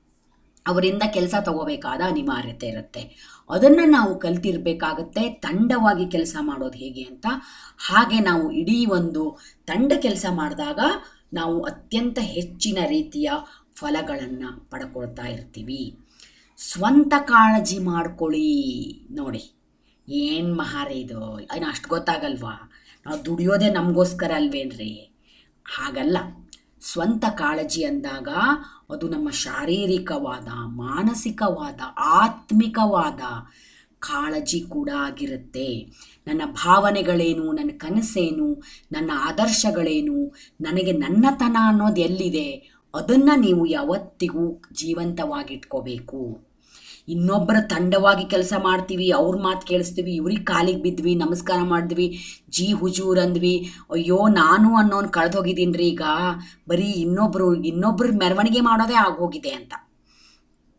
ಅವರಿಂದ ಕೆಲಸ ತಗೋಬೇಕಾದ ಅನಿವಾರ್ಯತೆ ಇರುತ್ತೆ. ಅದನ್ನು ನಾವು ಕಲ್ತಿರ್ಬೇಕಾಗತ್ತೆ, ತಂಡವಾಗಿ ಕೆಲಸ ಮಾಡೋದು ಹೇಗೆ ಅಂತ. ಹಾಗೆ ನಾವು ಇಡೀ ಒಂದು ತಂಡ ಕೆಲಸ ಮಾಡಿದಾಗ ನಾವು ಅತ್ಯಂತ ಹೆಚ್ಚಿನ ರೀತಿಯ ಫಲಗಳನ್ನು ಪಡ್ಕೊಳ್ತಾ ಇರ್ತೀವಿ. ಸ್ವಂತ ಕಾಳಜಿ ಮಾಡ್ಕೊಳ್ಳಿ. ನೋಡಿ ಏನು ಮಹಾರೇ ಇದು, ಏನು ಅಷ್ಟು ಗೊತ್ತಾಗಲ್ವಾ? ನಾವು ದುಡಿಯೋದೇ ನಮಗೋಸ್ಕರ ಅಲ್ವೇನ್ರಿ? ಹಾಗಲ್ಲ. ಸ್ವಂತ ಕಾಳಜಿ ಅಂದಾಗ ಅದು ನಮ್ಮ ಶಾರೀರಿಕವಾದ, ಮಾನಸಿಕವಾದ, ಆತ್ಮಿಕವಾದ ಕಾಳಜಿ ಕೂಡ ಆಗಿರುತ್ತೆ. ನನ್ನ ಭಾವನೆಗಳೇನು, ನನ್ನ ಕನಸೇನು, ನನ್ನ ಆದರ್ಶಗಳೇನು, ನನಗೆ ನನ್ನತನ ಅನ್ನೋದು ಎಲ್ಲಿದೆ, ಅದನ್ನು ನೀವು ಯಾವತ್ತಿಗೂ ಜೀವಂತವಾಗಿಟ್ಕೋಬೇಕು. ಇನ್ನೊಬ್ಬರ ತಂಡವಾಗಿ ಕೆಲಸ ಮಾಡ್ತೀವಿ, ಅವ್ರ ಮಾತು ಕೇಳಿಸ್ತೀವಿ, ಇವ್ರಿಗೆ ಕಾಲಿಗೆ ಬಿದ್ವಿ, ನಮಸ್ಕಾರ ಮಾಡಿದ್ವಿ, ಜಿ ಹುಜೂರ್ ಅಂದ್ವಿ, ಅಯ್ಯೋ ನಾನು ಅನ್ನೋನು ಕಳೆದೋಗಿದ್ದೀನಿ ರೀ. ಈಗ ಬರೀ ಇನ್ನೊಬ್ರ ಮೆರವಣಿಗೆ ಮಾಡೋದೇ ಆಗೋಗಿದೆ ಅಂತ.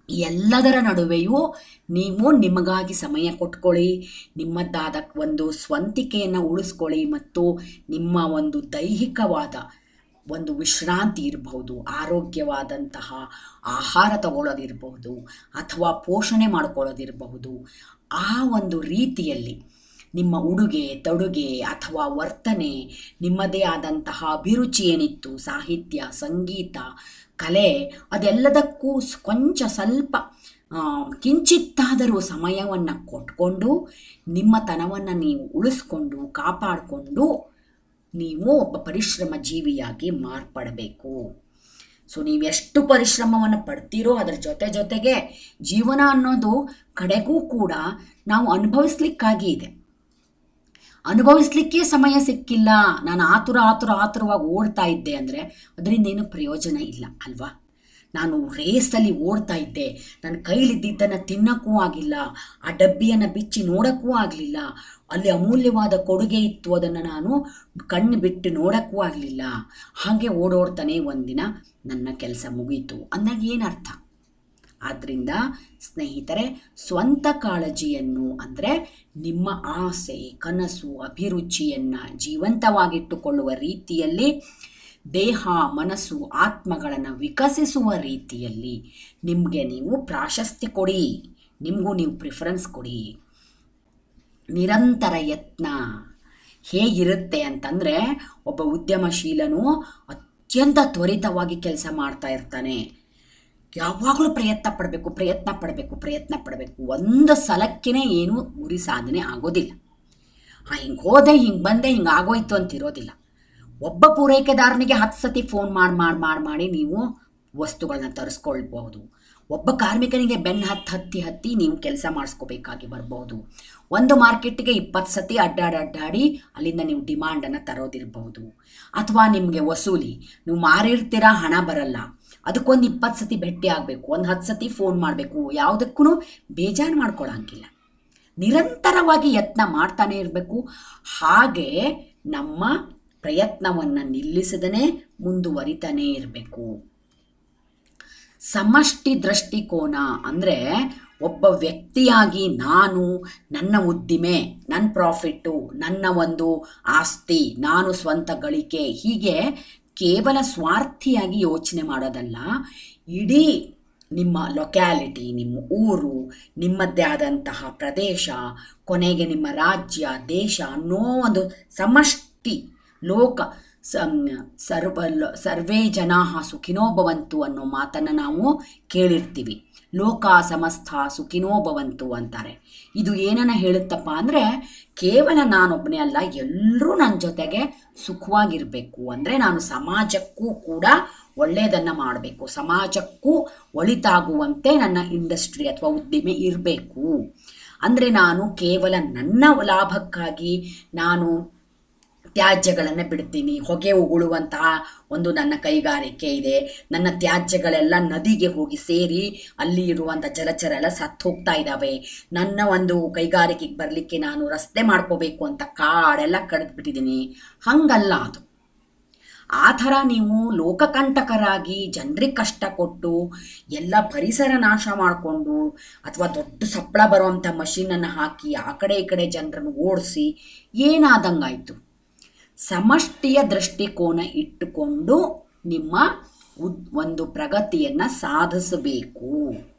ಎಲ್ಲದರ ನಡುವೆಯೂ ನೀವು ನಿಮಗಾಗಿ ಸಮಯ ಕೊಟ್ಕೊಳ್ಳಿ, ನಿಮ್ಮದಾದ ಒಂದು ಸ್ವಂತಿಕೆಯನ್ನು ಉಳಿಸ್ಕೊಳ್ಳಿ ಮತ್ತು ನಿಮ್ಮ ಒಂದು ದೈಹಿಕವಾದ ಒಂದು ವಿಶ್ರಾಂತಿ ಇರಬಹುದು, ಆರೋಗ್ಯವಾದಂತಹ ಆಹಾರ ತಗೊಳ್ಳೋದಿರಬಹುದು ಅಥವಾ ಪೋಷಣೆ ಮಾಡ್ಕೊಳ್ಳೋದಿರಬಹುದು. ಆ ಒಂದು ರೀತಿಯಲ್ಲಿ ನಿಮ್ಮ ಉಡುಗೆ ತೊಡುಗೆ ಅಥವಾ ವರ್ತನೆ, ನಿಮ್ಮದೇ ಆದಂತಹ ಅಭಿರುಚಿ ಏನಿತ್ತು, ಸಾಹಿತ್ಯ, ಸಂಗೀತ, ಕಲೆ, ಅದೆಲ್ಲದಕ್ಕೂ ಕೊಂಚ ಸ್ವಲ್ಪ ಕಿಂಚಿತ್ತಾದರೂ ಸಮಯವನ್ನು ಕೊಟ್ಕೊಂಡು ನಿಮ್ಮ ತನವನ್ನು ನೀವು ಉಳಿಸ್ಕೊಂಡು ಕಾಪಾಡಿಕೊಂಡು ನೀವು ಒಬ್ಬ ಪರಿಶ್ರಮ ಜೀವಿಯಾಗಿ ಮಾರ್ಪಡಬೇಕು. ಸೊ ನೀವೆಷ್ಟು ಪರಿಶ್ರಮವನ್ನು ಪಡ್ತೀರೋ ಅದರ ಜೊತೆಗೆ ಜೀವನ ಅನ್ನೋದು ಕಡೆಗೂ ಕೂಡ ನಾವು ಅನುಭವಿಸ್ಲಿಕ್ಕಾಗಿ ಇದೆ. ಅನುಭವಿಸ್ಲಿಕ್ಕೆ ಸಮಯ ಸಿಕ್ಕಿಲ್ಲ, ನಾನು ಆತುರವಾಗಿ ಓಡ್ತಾ ಇದ್ದೆ ಅಂದರೆ ಅದರಿಂದ ಏನು ಪ್ರಯೋಜನ ಇಲ್ಲ ಅಲ್ವಾ. ನಾನು ರೇಸಲ್ಲಿ ಓಡ್ತಾ ಇದ್ದೆ, ನನ್ನ ಕೈಲಿದ್ದಿದ್ದನ್ನು ತಿನ್ನೋಕ್ಕೂ ಆಗಿಲ್ಲ, ಆ ಡಬ್ಬಿಯನ್ನು ಬಿಚ್ಚಿ ನೋಡೋಕ್ಕೂ ಆಗಲಿಲ್ಲ, ಅಲ್ಲಿ ಅಮೂಲ್ಯವಾದ ಕೊಡುಗೆ ಇತ್ತು ಅದನ್ನು ನಾನು ಕಣ್ಣು ಬಿಟ್ಟು ನೋಡೋಕ್ಕೂ ಆಗಲಿಲ್ಲ. ಹಾಗೆ ಓಡೋಡ್ತಾನೆ ಒಂದಿನ ನನ್ನ ಕೆಲಸ ಮುಗೀತು ಅಂದಾಗ ಏನರ್ಥ? ಆದ್ದರಿಂದ ಸ್ನೇಹಿತರೆ, ಸ್ವಂತ ಕಾಳಜಿಯನ್ನು ಅಂದರೆ ನಿಮ್ಮ ಆಸೆ, ಕನಸು, ಅಭಿರುಚಿಯನ್ನು ಜೀವಂತವಾಗಿಟ್ಟುಕೊಳ್ಳುವ ರೀತಿಯಲ್ಲಿ, ದೇಹ, ಮನಸ್ಸು, ಆತ್ಮಗಳನ್ನು ವಿಕಸಿಸುವ ರೀತಿಯಲ್ಲಿ ನಿಮಗೆ ನೀವು ಪ್ರಾಶಸ್ತ್ಯ ಕೊಡಿ, ನಿಮಗೂ ನೀವು ಪ್ರಿಫರೆನ್ಸ್ ಕೊಡಿ. ನಿರಂತರ ಯತ್ನ ಹೇಗಿರುತ್ತೆ ಅಂತಂದರೆ, ಒಬ್ಬ ಉದ್ಯಮಶೀಲನು ಅತ್ಯಂತ ತ್ವರಿತವಾಗಿ ಕೆಲಸ ಮಾಡ್ತಾ ಇರ್ತಾನೆ. ಯಾವಾಗಲೂ ಪ್ರಯತ್ನ ಪಡಬೇಕು. ಒಂದು ಸಲಕ್ಕೇ ಏನೂ ಗುರಿ ಸಾಧನೆ ಆಗೋದಿಲ್ಲ. ಹಿಂಗೆ ಹೋದೆ, ಹಿಂಗೆ ಬಂದೆ, ಹಿಂಗೆ ಆಗೋಯ್ತು ಅಂತಿರೋದಿಲ್ಲ. ಒಬ್ಬ ಪೂರೈಕೆದಾರನಿಗೆ 10 ಸತಿ ಫೋನ್ ಮಾಡಿ ನೀವು ವಸ್ತುಗಳನ್ನ ತರಿಸ್ಕೊಳ್ಬಹುದು. ಒಬ್ಬ ಕಾರ್ಮಿಕನಿಗೆ ಬೆನ್ನು ಹತ್ತಿ ನೀವು ಕೆಲಸ ಮಾಡಿಸ್ಕೋಬೇಕಾಗಿ ಬರ್ಬೋದು. ಒಂದು ಮಾರ್ಕೆಟಿಗೆ 20 ಸತಿ ಅಡ್ಡಾಡಿ ಅಲ್ಲಿಂದ ನೀವು ಡಿಮಾಂಡನ್ನು ತರೋದಿರಬಹುದು. ಅಥವಾ ನಿಮಗೆ ವಸೂಲಿ, ನೀವು ಮಾರಿರ್ತೀರಾ, ಹಣ ಬರಲ್ಲ, ಅದಕ್ಕೊಂದು 20 ಸತಿ ಭೇಟಿ ಆಗಬೇಕು, ಒಂದು 10 ಸತಿ ಫೋನ್ ಮಾಡಬೇಕು. ಯಾವುದಕ್ಕೂ ಬೇಜಾರು ಮಾಡ್ಕೊಳ್ಳೋಂಗಿಲ್ಲ, ನಿರಂತರವಾಗಿ ಯತ್ನ ಮಾಡ್ತಾನೆ ಇರಬೇಕು. ಹಾಗೆ ನಮ್ಮ ಪ್ರಯತ್ನವನ್ನು ನಿಲ್ಲಿಸದೇ ಮುಂದುವರಿತಾನೇ ಇರಬೇಕು. ಸಮಷ್ಟಿ ದೃಷ್ಟಿಕೋನ ಅಂದರೆ ಒಬ್ಬ ವ್ಯಕ್ತಿಯಾಗಿ ನಾನು, ನನ್ನ ಉದ್ದಿಮೆ, ನನ್ನ ಪ್ರಾಫಿಟ್ಟು, ನನ್ನ ಒಂದು ಆಸ್ತಿ, ನಾನು ಸ್ವಂತ ಗಳಿಕೆ, ಹೀಗೆ ಕೇವಲ ಸ್ವಾರ್ಥಿಯಾಗಿ ಯೋಚನೆ ಮಾಡೋದಲ್ಲ. ಇಡೀ ನಿಮ್ಮ ಲೊಕ್ಯಾಲಿಟಿ, ನಿಮ್ಮ ಊರು, ನಿಮ್ಮದೇ ಆದಂತಹ ಪ್ರದೇಶ, ಕೊನೆಗೆ ನಿಮ್ಮ ರಾಜ್ಯ, ದೇಶ ಅನ್ನೋ ಒಂದು ಸಮಷ್ಟಿ ಲೋಕ ಸರ್ವೇ ಜನಾಃ ಸುಖಿನೋ ಭವಂತು ಅನ್ನೋ ಮಾತನ್ನು ನಾವು ಕೇಳಿರ್ತೀವಿ. ಲೋಕ ಸಮಸ್ತ ಸುಖಿನೋ ಭವಂತು ಅಂತಾರೆ. ಇದು ಏನನ್ನ ಹೇಳುತ್ತಪ್ಪ ಅಂದರೆ, ಕೇವಲ ನಾನೊಬ್ಬನೇ ಅಲ್ಲ, ಎಲ್ಲರೂ ನನ್ನ ಜೊತೆಗೆ ಸುಖವಾಗಿರಬೇಕು. ಅಂದರೆ ನಾನು ಸಮಾಜಕ್ಕೂ ಕೂಡ ಒಳ್ಳೆಯದನ್ನು ಮಾಡಬೇಕು, ಸಮಾಜಕ್ಕೂ ಒಳಿತಾಗುವಂತೆ ನನ್ನ ಇಂಡಸ್ಟ್ರಿ ಅಥವಾ ಉದ್ದಿಮೆ ಇರಬೇಕು. ಅಂದರೆ ನಾನು ಕೇವಲ ನನ್ನ ಲಾಭಕ್ಕಾಗಿ ನಾನು ತ್ಯಾಜ್ಯಗಳನ್ನು ಬಿಡ್ತೀನಿ, ಹೊಗೆ ಉಗುಳುವಂತಹ ಒಂದು ನನ್ನ ಕೈಗಾರಿಕೆ ಇದೆ, ನನ್ನ ತ್ಯಾಜ್ಯಗಳೆಲ್ಲ ನದಿಗೆ ಹೋಗಿ ಸೇರಿ ಅಲ್ಲಿ ಇರುವಂಥ ಜಲಚರ ಎಲ್ಲ ಸತ್ತು ಹೋಗ್ತಾ ಇದ್ದಾವೆ, ನನ್ನ ಒಂದು ಕೈಗಾರಿಕೆಗೆ ಬರಲಿಕ್ಕೆ ನಾನು ರಸ್ತೆ ಮಾಡ್ಕೋಬೇಕು ಅಂತ ಕಾಡೆಲ್ಲ ಕಡಿದ್ಬಿಟ್ಟಿದ್ದೀನಿ. ಹಂಗಲ್ಲ ಅದು. ಆ ಥರ ನೀವು ಲೋಕಕಂಟಕರಾಗಿ ಜನರಿಗೆ ಕಷ್ಟ ಕೊಟ್ಟು ಎಲ್ಲ ಪರಿಸರ ನಾಶ ಮಾಡಿಕೊಂಡು ಅಥವಾ ದೊಡ್ಡ ಸಪ್ಪಳ ಬರುವಂಥ ಮಷೀನನ್ನು ಹಾಕಿ ಆ ಕಡೆ ಈ ಕಡೆ ಜನರನ್ನು ಓಡಿಸಿ ಏನಾದಂಗಾಯಿತು? ಸಮಷ್ಟಿಯ ದೃಷ್ಟಿಕೋನ ಇಟ್ಟುಕೊಂಡು ನಿಮ್ಮ ಒಂದು ಪ್ರಗತಿಯನ್ನು ಸಾಧಿಸಬೇಕು.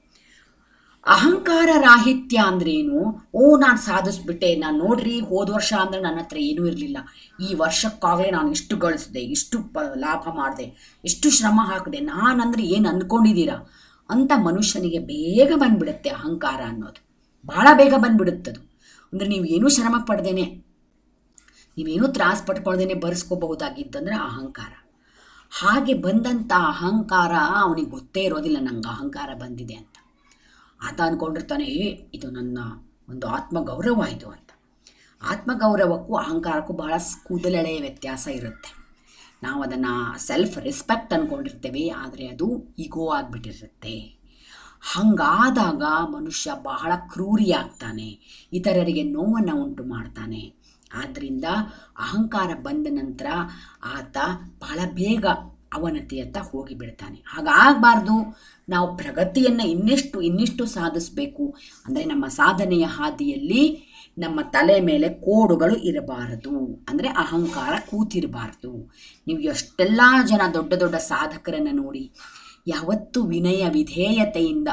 ಅಹಂಕಾರ ರಾಹಿತ್ಯ ಅಂದ್ರೇನು? ನಾನು ಸಾಧಿಸ್ಬಿಟ್ಟೆ, ನಾನು ನೋಡ್ರಿ ಹೋದ ವರ್ಷ ಅಂದರೆ ನನ್ನ ಹತ್ರ ಏನೂ ಇರಲಿಲ್ಲ, ಈ ವರ್ಷಕ್ಕಾಗಲೇ ನಾನು ಇಷ್ಟು ಗಳಿಸಿದೆ, ಇಷ್ಟು ಲಾಭ ಮಾಡಿದೆ, ಇಷ್ಟು ಶ್ರಮ ಹಾಕಿದೆ, ನಾನಂದರೆ ಏನು ಅಂದ್ಕೊಂಡಿದ್ದೀರಾ ಅಂತ ಮನುಷ್ಯನಿಗೆ ಬೇಗ ಬಂದ್ಬಿಡುತ್ತೆ. ಅಹಂಕಾರ ಅನ್ನೋದು ಭಾಳ ಬೇಗ ಬಂದ್ಬಿಡುತ್ತದು. ಅಂದರೆ ನೀವು ಏನೂ ಶ್ರಮ ಪಡ್ದೇನೆ, ನೀವೇನೂ ತ್ರಾಸ ಪಟ್ಕೊಳ್ದೇನೆ ಬರೆಸ್ಕೋಬಹುದಾಗಿತ್ತಂದರೆ ಅಹಂಕಾರ. ಹಾಗೆ ಬಂದಂಥ ಅಹಂಕಾರ ಅವನಿಗೆ ಗೊತ್ತೇ ಇರೋದಿಲ್ಲ ನಂಗೆ ಅಹಂಕಾರ ಬಂದಿದೆ ಅಂತ. ಆತ ಅಂದ್ಕೊಂಡಿರ್ತಾನೆ, ಇದು ನನ್ನ ಒಂದು ಆತ್ಮಗೌರವ ಇದು ಅಂತ. ಆತ್ಮಗೌರವಕ್ಕೂ ಅಹಂಕಾರಕ್ಕೂ ಬಹಳ ಕೂದಲೆಳೆಯ ವ್ಯತ್ಯಾಸ ಇರುತ್ತೆ. ನಾವು ಅದನ್ನು ಸೆಲ್ಫ್ ರೆಸ್ಪೆಕ್ಟ್ ಅಂದ್ಕೊಂಡಿರ್ತೇವೆ, ಆದರೆ ಅದು ಈಗೋ ಆಗಿಬಿಟ್ಟಿರುತ್ತೆ. ಹಾಗಾದಾಗ ಮನುಷ್ಯ ಬಹಳ ಕ್ರೂರಿಯಾಗ್ತಾನೆ, ಇತರರಿಗೆ ನೋವನ್ನು ಉಂಟು ಮಾಡ್ತಾನೆ. ಆದ್ದರಿಂದ ಅಹಂಕಾರ ಬಂದ ನಂತರ ಆತ ಬಹಳ ಬೇಗ ಅವನತಿಯತ್ತ ಹೋಗಿಬಿಡ್ತಾನೆ. ಹಾಗಾಗಬಾರ್ದು. ನಾವು ಪ್ರಗತಿಯನ್ನು ಇನ್ನಿಷ್ಟು ಸಾಧಿಸಬೇಕು ಅಂದರೆ ನಮ್ಮ ಸಾಧನೆಯ ಹಾದಿಯಲ್ಲಿ ನಮ್ಮ ತಲೆ ಮೇಲೆ ಕೋಡುಗಳು ಇರಬಾರದು, ಅಂದರೆ ಅಹಂಕಾರ ಕೂತಿರಬಾರ್ದು. ನೀವು ಎಷ್ಟೆಲ್ಲ ಜನ ದೊಡ್ಡ ದೊಡ್ಡ ಸಾಧಕರನ್ನು ನೋಡಿ, ಯಾವತ್ತೂ ವಿನಯ ವಿಧೇಯತೆಯಿಂದ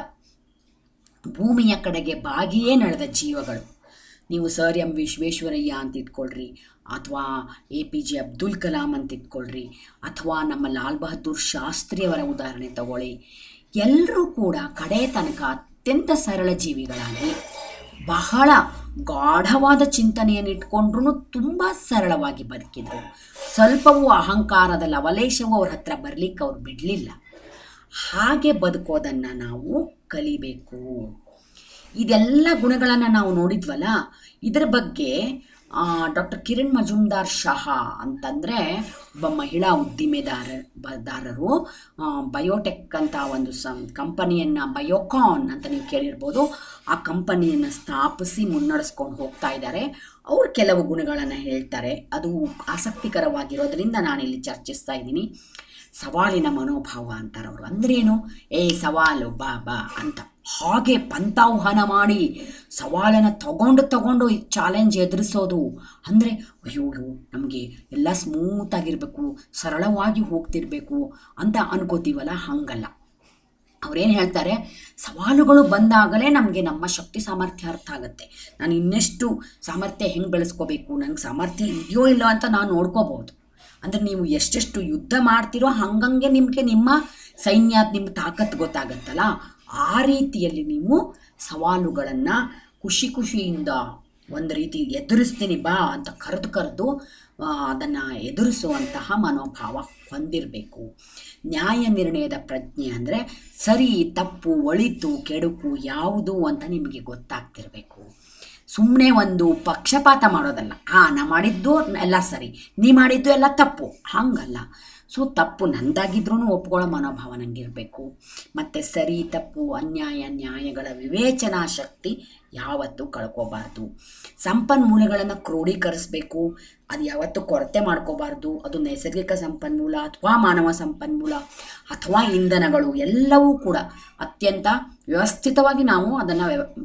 ಭೂಮಿಯ ಕಡೆಗೆ ಬಾಗಿಯೇ ನಡೆದ ಜೀವಗಳು. ನೀವು ಸರ್ ಎಂ ವಿಶ್ವೇಶ್ವರಯ್ಯ ಅಂತ ಇಟ್ಕೊಳ್ರಿ, ಅಥವಾ APJ ಅಬ್ದುಲ್ ಕಲಾಂ ಅಂತ ಇಟ್ಕೊಳ್ರಿ, ಅಥವಾ ನಮ್ಮ ಲಾಲ್ ಬಹದ್ದೂರ್ ಶಾಸ್ತ್ರಿಯವರ ಉದಾಹರಣೆ ತಗೊಳ್ಳಿ. ಎಲ್ಲರೂ ಕೂಡ ಕಡೆ ತನಕ ಅತ್ಯಂತ ಸರಳ ಜೀವಿಗಳಾಗಿ ಬಹಳ ಗಾಢವಾದ ಚಿಂತನೆಯನ್ನು ಇಟ್ಕೊಂಡ್ರೂ ತುಂಬ ಸರಳವಾಗಿ ಬದುಕಿದ್ರು. ಸ್ವಲ್ಪವೂ ಅಹಂಕಾರದ ಲವಲೇಶವೂ ಅವ್ರ ಹತ್ರ ಬರಲಿಕ್ಕೆ ಅವ್ರು ಬಿಡಲಿಲ್ಲ. ಹಾಗೆ ಬದುಕೋದನ್ನು ನಾವು ಕಲಿಬೇಕು. ಇದೆಲ್ಲ ಗುಣಗಳನ್ನು ನಾವು ನೋಡಿದ್ವಲ್ಲ. ಇದರ ಬಗ್ಗೆ ಡಾಕ್ಟರ್ ಕಿರಣ್ ಮಜುಮ್ದಾರ್ ಶಹಾ ಅಂತಂದರೆ ಒಬ್ಬ ಮಹಿಳಾ ಉದ್ದಿಮೆದಾರರು ಬಯೋಟೆಕ್ ಅಂತ ಒಂದು ಕಂಪನಿಯನ್ನು, ಬಯೋಕಾನ್ ಅಂತ ನೀವು ಕೇಳಿರ್ಬೋದು, ಆ ಕಂಪನಿಯನ್ನು ಸ್ಥಾಪಿಸಿ ಮುನ್ನಡೆಸ್ಕೊಂಡು ಹೋಗ್ತಾ ಇದ್ದಾರೆ. ಅವರು ಕೆಲವು ಗುಣಗಳನ್ನು ಹೇಳ್ತಾರೆ. ಅದು ಆಸಕ್ತಿಕರವಾಗಿರೋದ್ರಿಂದ ನಾನಿಲ್ಲಿ ಚರ್ಚಿಸ್ತಾ ಇದ್ದೀನಿ. ಸವಾಲಿನ ಮನೋಭಾವ ಅಂತಾರೆ ಅವರು. ಅಂದ್ರೇನು? ಸವಾಲು ಬಾ ಬಾ ಅಂತ ಹಾಗೆ ಪಂಥಾಹ್ವಾನ ಮಾಡಿ ಸವಾಲನ್ನು ತಗೊಂಡು ಚಾಲೆಂಜ್ ಎದುರಿಸೋದು. ಅಂದರೆ ಅಯ್ಯೋ ನಮಗೆ ಎಲ್ಲ ಸ್ಮೂತಾಗಿರಬೇಕು, ಸರಳವಾಗಿ ಹೋಗ್ತಿರ್ಬೇಕು ಅಂತ ಅನ್ಕೋತೀವಲ್ಲ, ಹಾಗಲ್ಲ. ಅವ್ರೇನು ಹೇಳ್ತಾರೆ, ಸವಾಲುಗಳು ಬಂದಾಗಲೇ ನಮಗೆ ನಮ್ಮ ಶಕ್ತಿ ಸಾಮರ್ಥ್ಯ ಅರ್ಥ ಆಗುತ್ತೆ. ನಾನು ಇನ್ನೆಷ್ಟು ಸಾಮರ್ಥ್ಯ ಹೆಂಗೆ ಬೆಳೆಸ್ಕೋಬೇಕು, ನಂಗೆ ಸಾಮರ್ಥ್ಯ ಇದೆಯೋ ಇಲ್ಲೋ ಅಂತ ನಾನು ನೋಡ್ಕೋಬೋದು. ಅಂದರೆ ನೀವು ಎಷ್ಟೆಷ್ಟು ಯುದ್ಧ ಮಾಡ್ತೀರೋ ಹಂಗಂಗೆ ನಿಮಗೆ ನಿಮ್ಮ ಸೈನ್ಯ, ನಿಮ್ಮ ತಾಕತ್ತು ಗೊತ್ತಾಗತ್ತಲ್ಲ. ಆ ರೀತಿಯಲ್ಲಿ ನೀವು ಸವಾಲುಗಳನ್ನು ಖುಷಿಯಿಂದ ಒಂದು ರೀತಿ ಎದುರಿಸ್ತೀನಿ ಬಾ ಅಂತ ಕರೆದು ಅದನ್ನು ಎದುರಿಸುವಂತಹ ಮನೋಭಾವ ಹೊಂದಿರಬೇಕು. ನ್ಯಾಯ ನಿರ್ಣಯದ ಪ್ರಜ್ಞೆ ಅಂದರೆ ಸರಿ ತಪ್ಪು, ಒಳಿತು ಕೆಡುಕು ಯಾವುದು ಅಂತ ನಿಮಗೆ ಗೊತ್ತಾಗ್ತಿರಬೇಕು. ಸುಮ್ಮನೆ ಒಂದು ಪಕ್ಷಪಾತ ಮಾಡೋದಲ್ಲ. ನಾ ಮಾಡಿದ್ದು ಎಲ್ಲ ಸರಿ, ನೀ ಮಾಡಿದ್ದು ಎಲ್ಲ ತಪ್ಪು, ಹಾಗಲ್ಲ. ಸೊ ತಪ್ಪು ನಂದಾಗಿದ್ರೂ ಒಪ್ಕೊಳ್ಳೋ ಮನೋಭಾವ ನನಗಿರಬೇಕು. ಮತ್ತು ಸರಿ ತಪ್ಪು, ಅನ್ಯಾಯ ನ್ಯಾಯಗಳ ವಿವೇಚನಾ ಶಕ್ತಿ ಯಾವತ್ತೂ ಕಳ್ಕೋಬಾರ್ದು. ಸಂಪನ್ಮೂಲಗಳನ್ನು ಕ್ರೋಢೀಕರಿಸಬೇಕು. ಅದು ಯಾವತ್ತೂ ಕೊರತೆ ಮಾಡ್ಕೋಬಾರ್ದು. ಅದು ನೈಸರ್ಗಿಕ ಸಂಪನ್ಮೂಲ ಅಥವಾ ಮಾನವ ಸಂಪನ್ಮೂಲ ಅಥವಾ ಇಂಧನಗಳು ಎಲ್ಲವೂ ಕೂಡ ಅತ್ಯಂತ ವ್ಯವಸ್ಥಿತವಾಗಿ ನಾವು ಅದನ್ನು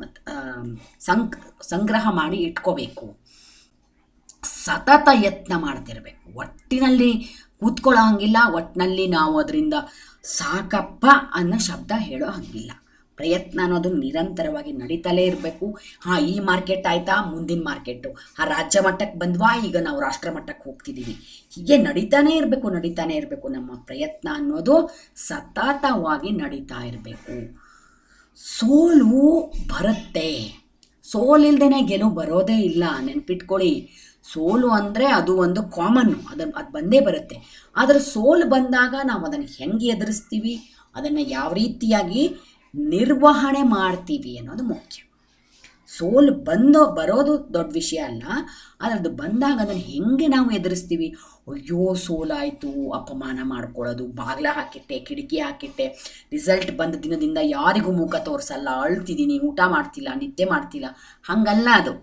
ಸಂಗ್ರಹ ಮಾಡಿ ಇಟ್ಕೋಬೇಕು. ಸತತ ಯತ್ನ ಮಾಡ್ತಿರ್ಬೇಕು. ಒಟ್ಟಿನಲ್ಲಿ ಕೂತ್ಕೊಳ್ಳೋ ಹಂಗಿಲ್ಲ, ಒಟ್ಟಿನಲ್ಲಿ ನಾವು ಅದರಿಂದ ಸಾಕಪ್ಪ ಅನ್ನೋ ಶಬ್ದ ಹೇಳೋ ಹಂಗಿಲ್ಲ. ಪ್ರಯತ್ನ ಅನ್ನೋದು ನಿರಂತರವಾಗಿ ನಡೀತಲೇ ಇರಬೇಕು. ಈ ಮಾರ್ಕೆಟ್ ಆಯಿತಾ, ಮುಂದಿನ ಮಾರ್ಕೆಟು, ರಾಜ್ಯ ಮಟ್ಟಕ್ಕೆ ಬಂದ್ವಾ, ಈಗ ನಾವು ರಾಷ್ಟ್ರ ಮಟ್ಟಕ್ಕೆ ಹೋಗ್ತಿದ್ದೀವಿ. ಹೀಗೆ ನಡೀತಾನೇ ಇರಬೇಕು. ನಮ್ಮ ಪ್ರಯತ್ನ ಅನ್ನೋದು ಸತತವಾಗಿ ನಡೀತಾ ಇರಬೇಕು. ಸೋಲು ಬರುತ್ತೆ, ಸೋಲಿಲ್ದೇ ಗೆಲುವು ಬರೋದೇ ಇಲ್ಲ. ನೆನ್ಪಿಟ್ಕೊಳ್ಳಿ, ಸೋಲು ಅಂದರೆ ಅದು ಒಂದು ಕಾಮನ್ನು, ಅದು ಬಂದೇ ಬರುತ್ತೆ. ಆದರೆ ಸೋಲು ಬಂದಾಗ ನಾವು ಅದನ್ನು ಹೆಂಗೆ ಎದುರಿಸ್ತೀವಿ, ಅದನ್ನು ಯಾವ ರೀತಿಯಾಗಿ ನಿರ್ವಹಣೆ ಮಾಡ್ತೀವಿ ಅನ್ನೋದು ಮುಖ್ಯ. ಸೋಲು ಬರೋದು ದೊಡ್ಡ ವಿಷಯ ಅಲ್ಲ, ಆದರೆ ಅದು ಬಂದಾಗ ಅದನ್ನು ಹೆಂಗೆ ನಾವು ಎದುರಿಸ್ತೀವಿ. ಅಯ್ಯೋ ಸೋಲಾಯಿತು, ಅಪಮಾನ ಮಾಡ್ಕೊಳ್ಳೋದು, ಬಾಗಿಲ ಹಾಕಿಟ್ಟೆ, ಕಿಟಕಿ ಹಾಕಿಟ್ಟೆ, ರಿಸಲ್ಟ್ ಬಂದ ದಿನದಿಂದ ಯಾರಿಗೂ ಮುಖ ತೋರಿಸಲ್ಲ, ಅಳ್ತಿದ್ದೀನಿ, ಊಟ ಮಾಡ್ತಿಲ್ಲ, ನಿದ್ದೆ ಮಾಡ್ತಿಲ್ಲ, ಹಾಗಲ್ಲ. ಅದು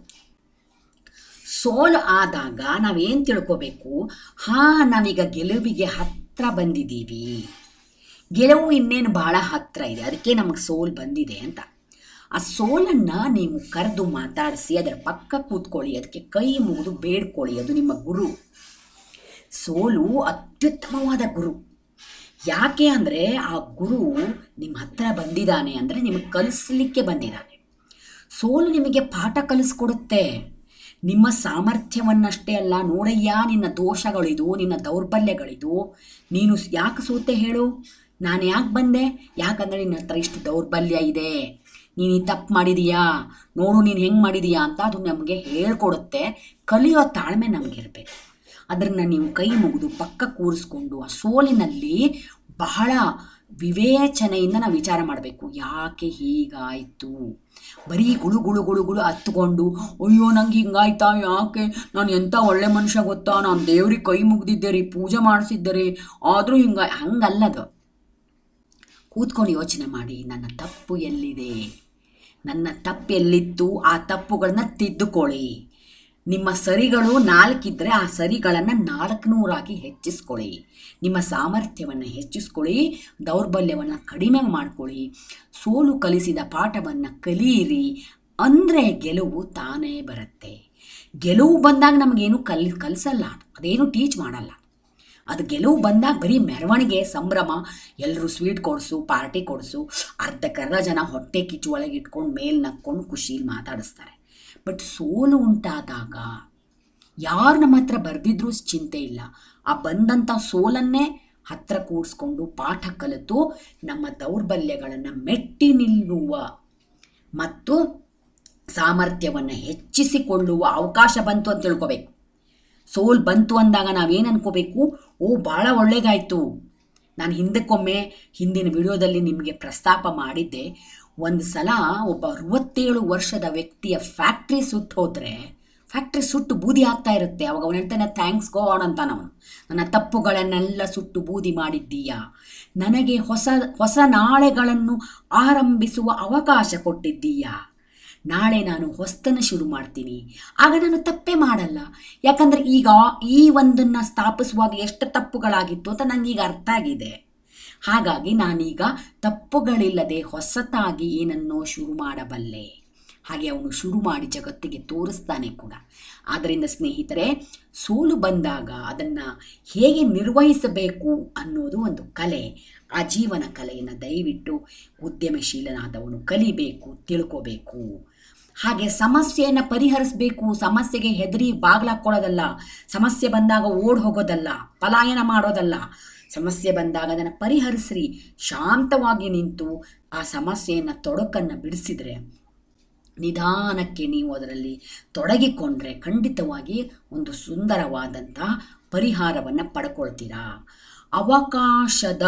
ಸೋಲು ಆದಾಗ ನಾವೇನು ತಿಳ್ಕೋಬೇಕು, ನಾವೀಗ ಗೆಲುವಿಗೆ ಹತ್ತಿರ ಬಂದಿದ್ದೀವಿ, ಗೆಲುವು ಇನ್ನೇನು ಭಾಳ ಹತ್ತಿರ ಇದೆ, ಅದಕ್ಕೆ ನಮಗೆ ಸೋಲು ಬಂದಿದೆ ಅಂತ. ಆ ಸೋಲನ್ನು ನೀವು ಕರೆದು ಮಾತಾಡಿಸಿ ಅದರ ಪಕ್ಕ ಕೂತ್ಕೊಳ್ಳಿ, ಅದಕ್ಕೆ ಕೈ ಮುಗಿದು ಬೇಡ್ಕೊಳ್ಳಿ. ಅದು ನಿಮ್ಮ ಗುರು. ಸೋಲು ಅತ್ಯುತ್ತಮವಾದ ಗುರು. ಯಾಕೆ ಅಂದರೆ ಆ ಗುರು ನಿಮ್ಮ ಹತ್ತಿರ ಬಂದಿದ್ದಾನೆ ಅಂದರೆ ನಿಮಗೆ ಕಲಿಸ್ಲಿಕ್ಕೆ ಬಂದಿದ್ದಾನೆ. ಸೋಲು ನಿಮಗೆ ಪಾಠ ಕಲಿಸ್ಕೊಡುತ್ತೆ. ನಿಮ್ಮ ಸಾಮರ್ಥ್ಯವನ್ನಷ್ಟೇ ಅಲ್ಲ, ನೋಡಯ್ಯ ನಿನ್ನ ದೋಷಗಳಿದು, ನಿನ್ನ ದೌರ್ಬಲ್ಯಗಳಿದು, ನೀನು ಯಾಕೆ ಸೋತೆ ಹೇಳು, ನಾನು ಯಾಕೆ ಬಂದೆ, ಯಾಕಂದರೆ ನಿನ್ನ ಹತ್ರ ಇಷ್ಟು ದೌರ್ಬಲ್ಯ ಇದೆ, ನೀನು ಈ ತಪ್ಪು ಮಾಡಿದೀಯಾ, ನೋಡು ನೀನು ಹೆಂಗೆ ಮಾಡಿದೀಯಾ ಅಂತ ಅದು ನಮಗೆ ಹೇಳ್ಕೊಡುತ್ತೆ. ಕಲಿಯೋ ತಾಳ್ಮೆ ನಮಗಿರಬೇಕು. ಅದನ್ನು ನೀವು ಕೈ ಮುಗಿದು ಪಕ್ಕ ಕೂರಿಸ್ಕೊಂಡು ಆ ಸೋಲಿನಲ್ಲಿ ಬಹಳ ವಿವೇಚನೆಯಿಂದ ನಾವು ವಿಚಾರ ಮಾಡಬೇಕು. ಯಾಕೆ ಹೀಗಾಯಿತು? ಬರೀ ಗುಳು ಹತ್ಕೊಂಡು ಅಯ್ಯೋ ನಂಗೆ ಹಿಂಗಾಯ್ತಾ, ಯಾಕೆ, ನಾನು ಎಂಥ ಒಳ್ಳೆ ಮನುಷ್ಯ ಗೊತ್ತಾ, ನಾನು ದೇವ್ರಿಗೆ ಕೈ ಮುಗ್ದಿದ್ದೆ ರೀ, ಪೂಜೆ ಮಾಡಿಸಿದ್ದೆ, ಆದರೂ ಹಂಗಲ್ಲದು. ಕೂತ್ಕೊಂಡು ಯೋಚನೆ ಮಾಡಿ, ನನ್ನ ತಪ್ಪು ಎಲ್ಲಿದೆ, ನನ್ನ ತಪ್ಪು ಎಲ್ಲಿತ್ತು, ಆ ತಪ್ಪುಗಳನ್ನ ತಿದ್ದುಕೊಳ್ಳಿ. ನಿಮ್ಮ ಸರಿಗಳು 4 ಇದ್ದರೆ ಆ ಸರಿಗಳನ್ನು 400 ಆಗಿ ಹೆಚ್ಚಿಸ್ಕೊಳ್ಳಿ. ನಿಮ್ಮ ಸಾಮರ್ಥ್ಯವನ್ನು ಹೆಚ್ಚಿಸ್ಕೊಳ್ಳಿ, ದೌರ್ಬಲ್ಯವನ್ನು ಕಡಿಮೆ ಮಾಡ್ಕೊಳ್ಳಿ, ಸೋಲು ಕಲಿಸಿದ ಪಾಠವನ್ನು ಕಲಿಯಿರಿ. ಅಂದರೆ ಗೆಲುವು ತಾನೇ ಬರುತ್ತೆ. ಗೆಲುವು ಬಂದಾಗ ನಮಗೇನು ಕಲಿಸಲ್ಲ, ಅದೇನು ಟೀಚ್ ಮಾಡಲ್ಲ. ಅದು ಗೆಲುವು ಬಂದಾಗ ಬರೀ ಮೆರವಣಿಗೆ, ಸಂಭ್ರಮ, ಎಲ್ಲರೂ ಸ್ವೀಟ್ ಕೊಡಿಸು, ಪಾರ್ಟಿ ಕೊಡಿಸು, ಅರ್ಧಕ್ಕರ್ಧ ಜನ ಹೊಟ್ಟೆ ಕಿಚ್ಚು ಒಳಗೆ ಇಟ್ಕೊಂಡು ಮೇಲೆ ನಕ್ಕೊಂಡು ಖುಷಿಲಿ ಮಾತಾಡಿಸ್ತಾರೆ. ಬಟ್ ಸೋಲು ಉಂಟಾದಾಗ ಯಾರು ನಮ್ಮ ಹತ್ರ ಬರೆದಿದ್ರೂ ಚಿಂತೆ ಇಲ್ಲ. ಆ ಬಂದಂಥ ಸೋಲನ್ನೇ ಹತ್ರ ಕೂಡಿಸ್ಕೊಂಡು ಪಾಠ ಕಲಿತು ನಮ್ಮ ದೌರ್ಬಲ್ಯಗಳನ್ನು ಮೆಟ್ಟಿ ನಿಲ್ಲುವ ಮತ್ತು ಸಾಮರ್ಥ್ಯವನ್ನು ಹೆಚ್ಚಿಸಿಕೊಳ್ಳುವ ಅವಕಾಶ ಬಂತು ಅಂತ ತಿಳ್ಕೊಬೇಕು. ಸೋಲ್ ಬಂತು ಅಂದಾಗ ನಾವೇನು ಅನ್ಕೋಬೇಕು, ಭಾಳ ಒಳ್ಳೇದಾಯಿತು. ನಾನು ಹಿಂದಿನ ವಿಡಿಯೋದಲ್ಲಿ ನಿಮಗೆ ಪ್ರಸ್ತಾಪ ಮಾಡಿದ್ದೆ, ಒಂದು ಸಲ ಒಬ್ಬ 67 ವರ್ಷದ ವ್ಯಕ್ತಿಯ ಫ್ಯಾಕ್ಟ್ರಿ ಸುಟ್ಟು ಹೋದರೆ, ಫ್ಯಾಕ್ಟ್ರಿ ಸುಟ್ಟು ಬೂದಿ ಆಗ್ತಾ ಇರುತ್ತೆ. ಅವಾಗ ಅವನು ಹೇಳ್ತಾನೆ, ಥ್ಯಾಂಕ್ಸ್ ಗಾಡ್ ಅಂತಾನವನು. ನನ್ನ ತಪ್ಪುಗಳನ್ನೆಲ್ಲ ಸುಟ್ಟು ಬೂದಿ ಮಾಡಿದ್ದೀಯಾ, ನನಗೆ ಹೊಸ ನಾಳೆಗಳನ್ನು ಆರಂಭಿಸುವ ಅವಕಾಶ ಕೊಟ್ಟಿದ್ದೀಯಾ, ನಾಳೆ ನಾನು ಹೊಸ್ತನ್ನು ಶುರು ಮಾಡ್ತೀನಿ, ಆಗ ನಾನು ತಪ್ಪೇ ಮಾಡಲ್ಲ. ಯಾಕಂದರೆ ಈಗ ಈ ಒಂದನ್ನು ಸ್ಥಾಪಿಸುವಾಗ ಎಷ್ಟು ತಪ್ಪುಗಳಾಗಿತ್ತು ಅಂತ ನನಗೀಗ ಅರ್ಥ ಆಗಿದೆ. ಹಾಗಾಗಿ ನಾನೀಗ ತಪ್ಪುಗಳಿಲ್ಲದೆ ಹೊಸತಾಗಿ ಏನನ್ನೋ ಶುರು ಮಾಡಬಲ್ಲೆ. ಹಾಗೆ ಅವನು ಶುರು ಮಾಡಿ ಜಗತ್ತಿಗೆ ತೋರಿಸ್ತಾನೆ ಕೂಡ. ಆದ್ದರಿಂದ ಸ್ನೇಹಿತರೆ, ಸೋಲು ಬಂದಾಗ ಅದನ್ನು ಹೇಗೆ ನಿರ್ವಹಿಸಬೇಕು ಅನ್ನೋದು ಒಂದು ಕಲೆ. ಆ ಜೀವನ ಕಲೆಯನ್ನು ದಯವಿಟ್ಟು ಉದ್ಯಮಶೀಲನಾದವನು ಕಲಿಬೇಕು, ತಿಳ್ಕೋಬೇಕು. ಹಾಗೆ ಸಮಸ್ಯೆಯನ್ನು ಪರಿಹರಿಸಬೇಕು. ಸಮಸ್ಯೆಗೆ ಹೆದರಿ ಬಾಗ್ಲಾಕೊಳ್ಳೋದಲ್ಲ, ಸಮಸ್ಯೆ ಬಂದಾಗ ಓಡ್ ಹೋಗೋದಲ್ಲ, ಪಲಾಯನ ಮಾಡೋದಲ್ಲ. ಸಮಸ್ಯೆ ಬಂದಾಗ ಅದನ್ನು ಪರಿಹರಿಸ್ರಿ. ಶಾಂತವಾಗಿ ನಿಂತು ಆ ಸಮಸ್ಯೆಯನ್ನು ತೊಡಕನ್ನು ಬಿಡಿಸಿದರೆ, ನಿಧಾನಕ್ಕೆ ನೀವು ಅದರಲ್ಲಿ ತೊಡಗಿಕೊಂಡ್ರೆ ಖಂಡಿತವಾಗಿ ಒಂದು ಸುಂದರವಾದಂಥ ಪರಿಹಾರವನ್ನು ಪಡ್ಕೊಳ್ತೀರಾ. ಅವಕಾಶದ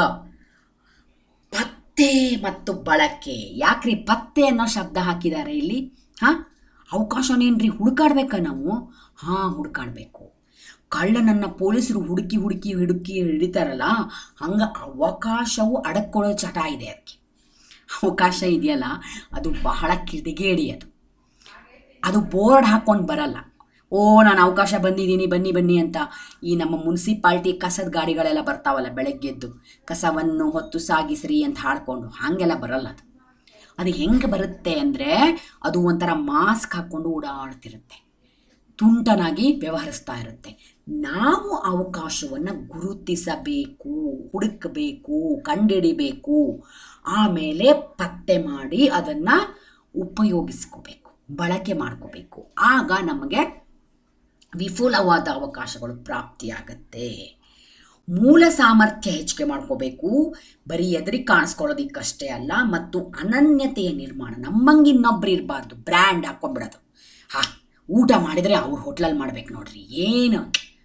ಪತ್ತೆ ಮತ್ತು ಬಳಕೆ. ಯಾಕ್ರಿ ಪತ್ತೆ ಅನ್ನೋ ಶಬ್ದ ಹಾಕಿದ್ದಾರೆ ಇಲ್ಲಿ? ಅವಕಾಶನೇನ್ರಿ ಹುಡುಕಾಡ್ಬೇಕಾ ನಾವು? ಹುಡುಕಾಡಬೇಕು. ಕಳ್ಳನನ್ನು ಪೊಲೀಸರು ಹುಡುಕಿ ಹಿಡಿತಾರಲ್ಲ, ಹಂಗೆ ಅವಕಾಶವು ಅಡಕ್ಕೊಳ್ಳೋ ಚಟ ಇದೆ. ಅದಕ್ಕೆ ಅವಕಾಶ ಇದೆಯಲ್ಲ, ಅದು ಬಹಳ ಕಿಡಿಗೇಡಿ. ಅದು ಬೋರ್ಡ್ ಹಾಕ್ಕೊಂಡು ಬರಲ್ಲ. ನಾನು ಅವಕಾಶ ಬಂದಿದ್ದೀನಿ, ಬನ್ನಿ ಅಂತ. ಈ ನಮ್ಮ ಮುನ್ಸಿಪಾಲ್ಟಿ ಕಸದ ಗಾಡಿಗಳೆಲ್ಲ ಬರ್ತಾವಲ್ಲ, ಬೆಳಗ್ಗೆದ್ದು ಕಸವನ್ನು ಹೊತ್ತು ಸಾಗಿಸ್ರಿ ಅಂತ ಹಾಡ್ಕೊಂಡು, ಹಾಗೆಲ್ಲ ಬರಲ್ಲ. ಅದು ಹೆಂಗೆ ಬರುತ್ತೆ ಅಂದರೆ, ಅದು ಒಂಥರ ಮಾಸ್ಕ್ ಹಾಕ್ಕೊಂಡು ಓಡಾಡ್ತಿರುತ್ತೆ, ತುಂಟನಾಗಿ ವ್ಯವಹರಿಸ್ತಾ ಇರುತ್ತೆ. ನಾವು ಅವಕಾಶವನ್ನು ಗುರುತಿಸಬೇಕು, ಹುಡುಕಬೇಕು, ಕಂಡುಹಿಡಿಬೇಕು, ಆಮೇಲೆ ಪತ್ತೆ ಮಾಡಿ ಅದನ್ನು ಉಪಯೋಗಿಸ್ಕೋಬೇಕು, ಬಳಕೆ ಮಾಡ್ಕೋಬೇಕು. ಆಗ ನಮಗೆ ವಿಪುಲವಾದ ಅವಕಾಶಗಳು ಪ್ರಾಪ್ತಿಯಾಗತ್ತೆ. ಮೂಲ ಸಾಮರ್ಥ್ಯ ಹೆಚ್ಚಿಗೆ ಮಾಡ್ಕೋಬೇಕು. ಬರೀ ಎದುರಿ ಕಾಣಿಸ್ಕೊಳ್ಳೋದಕ್ಕಷ್ಟೇ ಅಲ್ಲ, ಮತ್ತು ಅನನ್ಯತೆಯ ನಿರ್ಮಾಣ. ನಮ್ಮಂಗೆ ಇನ್ನೊಬ್ರು ಇರಬಾರ್ದು, ಬ್ರ್ಯಾಂಡ್ ಹಾಕ್ಕೊಂಡ್ಬಿಡೋದು. ಊಟ ಮಾಡಿದರೆ ಅವ್ರ ಹೋಟ್ಲಲ್ಲಿ ಮಾಡ್ಬೇಕು ನೋಡ್ರಿ, ಏನು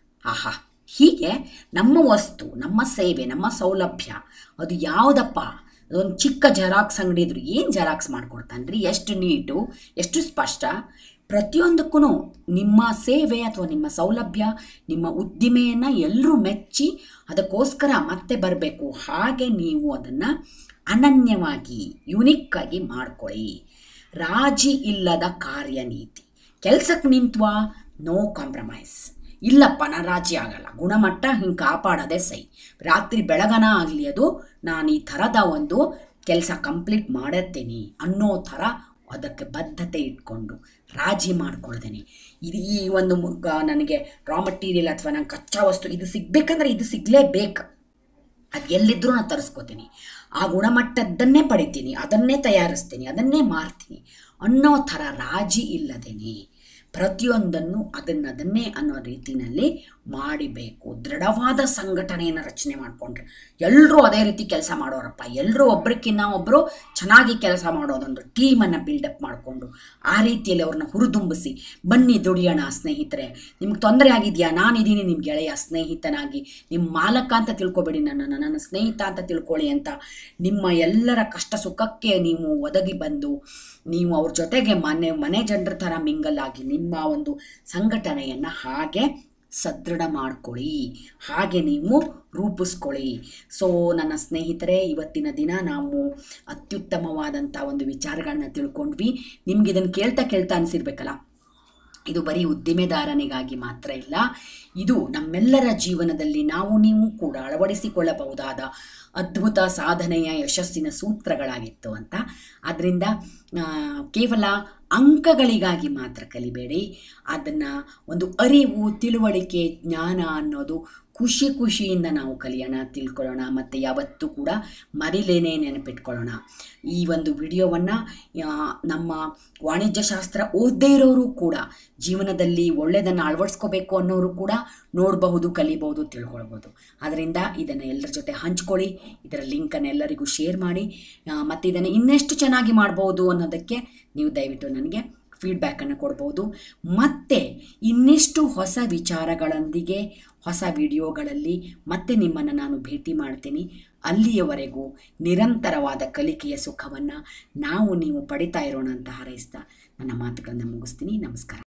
ಹೀಗೆ ನಮ್ಮ ವಸ್ತು, ನಮ್ಮ ಸೇವೆ, ನಮ್ಮ ಸೌಲಭ್ಯ ಅದು ಯಾವುದಪ್ಪ? ಅದೊಂದು ಚಿಕ್ಕ ಜೆರಾಕ್ಸ್ ಅಂಗಡಿ ಇದ್ರು ಏನು ಜೆರಾಕ್ಸ್ ಮಾಡ್ಕೊಡ್ತಾನ್ರಿ, ಎಷ್ಟು ನೀಟು, ಎಷ್ಟು ಸ್ಪಷ್ಟ. ಪ್ರತಿಯೊಂದಕ್ಕೂ ನಿಮ್ಮ ಸೇವೆ ಅಥವಾ ನಿಮ್ಮ ಸೌಲಭ್ಯ, ನಿಮ್ಮ ಉದ್ದಿಮೆಯನ್ನು ಎಲ್ಲರೂ ಮೆಚ್ಚಿ ಅದಕ್ಕೋಸ್ಕರ ಮತ್ತೆ ಬರಬೇಕು. ಹಾಗೆ ನೀವು ಅದನ್ನು ಅನನ್ಯವಾಗಿ, ಯುನಿಕ್ಕಾಗಿ ಮಾಡ್ಕೊಳ್ಳಿ. ರಾಜಿ ಇಲ್ಲದ ಕಾರ್ಯನೀತಿ. ಕೆಲಸಕ್ಕೆ ನಿಂತ್ವಾ, ನೋ ಕಾಂಪ್ರಮೈಸ್. ಇಲ್ಲಪ್ಪ, ನಾನು ರಾಜಿ ಆಗಲ್ಲ, ಗುಣಮಟ್ಟ ಹಿಂಗೆ ಕಾಪಾಡೋದೇ ಸೈ, ರಾತ್ರಿ ಬೆಳಗನ ಆಗಲಿ ಅದು ನಾನು ಈ ಥರದ ಒಂದು ಕೆಲಸ ಕಂಪ್ಲೀಟ್ ಮಾಡುತ್ತೇನೆ ಅನ್ನೋ ಥರ ಅದಕ್ಕೆ ಬದ್ಧತೆ ಇಟ್ಕೊಂಡು ರಾಜಿ ಮಾಡ್ಕೊಳ್ತೇನೆ. ಈ ಒಂದು ನನಗೆ ರಾ ಮಟೀರಿಯಲ್ ಅಥವಾ ನಂಗೆ ಕಚ್ಚಾ ವಸ್ತು ಇದು ಸಿಗಬೇಕಂದ್ರೆ ಇದು ಸಿಗಲೇಬೇಕು, ಅದು ಎಲ್ಲಿದ್ದರೂ ನಾನು ತರಿಸ್ಕೋತೀನಿ, ಆ ಗುಣಮಟ್ಟದ್ದನ್ನೇ ಪಡಿತೀನಿ, ಅದನ್ನೇ ತಯಾರಿಸ್ತೀನಿ, ಅದನ್ನೇ ಮಾರ್ತೀನಿ ಅನ್ನೋ ಥರ ರಾಜಿ ಇಲ್ಲದೇನೆ ಪ್ರತಿಯೊಂದನ್ನು ಅದನ್ನೇ ಅನ್ನೋ ರೀತಿಯಲ್ಲಿ ಮಾಡಿಬೇಕು. ದೃಢವಾದ ಸಂಘಟನೆಯನ್ನು ರಚನೆ ಮಾಡಿಕೊಂಡ್ರೆ ಎಲ್ಲರೂ ಅದೇ ರೀತಿ ಕೆಲಸ ಮಾಡೋರಪ್ಪ, ಎಲ್ಲರೂ ಒಬ್ಬರಿಗಿನ್ನ ಒಬ್ಬರು ಚೆನ್ನಾಗಿ ಕೆಲಸ ಮಾಡೋದೊಂದು ಟೀಮನ್ನು ಬಿಲ್ಡಪ್ ಮಾಡಿಕೊಂಡು ಆ ರೀತಿಯಲ್ಲಿ ಅವ್ರನ್ನ ಹುರಿದುಂಬಿಸಿ, ಬನ್ನಿ ದುಡಿಯೋಣ ಸ್ನೇಹಿತರೆ, ನಿಮ್ಗೆ ತೊಂದರೆ ಆಗಿದೆಯಾ, ನಾನಿದ್ದೀನಿ ನಿಮ್ಮ ಗೆಳೆಯ ಸ್ನೇಹಿತನಾಗಿ, ನಿಮ್ಮ ಮಾಲಕ ಅಂತ ತಿಳ್ಕೊಬೇಡಿ, ನನ್ನ ಸ್ನೇಹಿತ ಅಂತ ತಿಳ್ಕೊಳ್ಳಿ ಅಂತ ನಿಮ್ಮ ಎಲ್ಲರ ಕಷ್ಟ ಸುಖಕ್ಕೆ ನೀವು ಒದಗಿ ಬಂದು ನೀವು ಅವ್ರ ಜೊತೆಗೆ ಮನೆ ಜನರ ಥರ ಮಿಂಗಲ್ ಆಗಿ ನಿಮ್ಮ ಒಂದು ಸಂಘಟನೆಯನ್ನು ಹಾಗೆ ಸದೃಢ ಮಾಡ್ಕೊಳ್ಳಿ, ಹಾಗೆ ನೀವು ರೂಪಿಸ್ಕೊಳ್ಳಿ. ಸೊ ನನ್ನ ಸ್ನೇಹಿತರೆ, ಇವತ್ತಿನ ದಿನ ನಾವು ಅತ್ಯುತ್ತಮವಾದಂಥ ಒಂದು ವಿಚಾರಗಳನ್ನ ತಿಳ್ಕೊಂಡ್ವಿ. ನಿಮ್ಗೆ ಇದನ್ನು ಕೇಳ್ತಾ ಅನಿಸಿರ್ಬೇಕಲ್ಲ, ಇದು ಬರೀ ಉದ್ದಿಮೆದಾರನಿಗಾಗಿ ಮಾತ್ರ ಇಲ್ಲ, ಇದು ನಮ್ಮೆಲ್ಲರ ಜೀವನದಲ್ಲಿ ನಾವು ನೀವು ಕೂಡ ಅಳವಡಿಸಿಕೊಳ್ಳಬಹುದಾದ ಅದ್ಭುತ ಸಾಧನೆಯ ಯಶಸ್ಸಿನ ಸೂತ್ರಗಳಾಗಿತ್ತು ಅಂತ. ಆದ್ದರಿಂದ ಕೇವಲ ಅಂಕಗಳಿಗಾಗಿ ಮಾತ್ರ ಕಲಿಬೇಡಿ, ಅದನ್ನು ಒಂದು ಅರಿವು, ತಿಳುವಳಿಕೆ, ಜ್ಞಾನ ಅನ್ನೋದು ಖುಷಿಯಿಂದ ನಾವು ಕಲಿಯೋಣ, ತಿಳ್ಕೊಳ್ಳೋಣ, ಮತ್ತು ಯಾವತ್ತೂ ಕೂಡ ಮರಿಲೇನೆ ನೆನಪಿಟ್ಕೊಳ್ಳೋಣ. ಈ ಒಂದು ವಿಡಿಯೋವನ್ನು ನಮ್ಮ ವಾಣಿಜ್ಯಶಾಸ್ತ್ರ ಓದದೇ ಇರೋರು ಕೂಡ ಜೀವನದಲ್ಲಿ ಒಳ್ಳೆಯದನ್ನು ಅಳವಡಿಸ್ಕೋಬೇಕು ಅನ್ನೋರು ಕೂಡ ನೋಡಬಹುದು, ಕಲಿಬಹುದು, ತಿಳ್ಕೊಳ್ಬೋದು. ಆದ್ದರಿಂದ ಇದನ್ನು ಎಲ್ಲರ ಜೊತೆ ಹಂಚ್ಕೊಳ್ಳಿ, ಇದರ ಲಿಂಕನ್ನು ಎಲ್ಲರಿಗೂ ಶೇರ್ ಮಾಡಿ, ಮತ್ತು ಇದನ್ನು ಇನ್ನೆಷ್ಟು ಚೆನ್ನಾಗಿ ಮಾಡ್ಬೋದು ಅನ್ನೋದಕ್ಕೆ ನೀವು ದಯವಿಟ್ಟು ನನಗೆ ಫೀಡ್ಬ್ಯಾಕನ್ನು ಕೊಡ್ಬೋದು. ಮತ್ತು ಇನ್ನೆಷ್ಟು ಹೊಸ ವಿಚಾರಗಳೊಂದಿಗೆ ಹೊಸ ವಿಡಿಯೋಗಳಲ್ಲಿ ಮತ್ತೆ ನಿಮ್ಮನ್ನು ನಾನು ಭೇಟಿ ಮಾಡ್ತೀನಿ. ಅಲ್ಲಿಯವರೆಗೂ ನಿರಂತರವಾದ ಕಲಿಕೆಯ ಸುಖವನ್ನು ನೀವು ಪಡಿತಾ ಇರೋಣ ಅಂತ ಹಾರೈಸ್ತಾ ನನ್ನ ಮಾತುಗಳನ್ನು ಮುಗಿಸ್ತೀನಿ. ನಮಸ್ಕಾರ.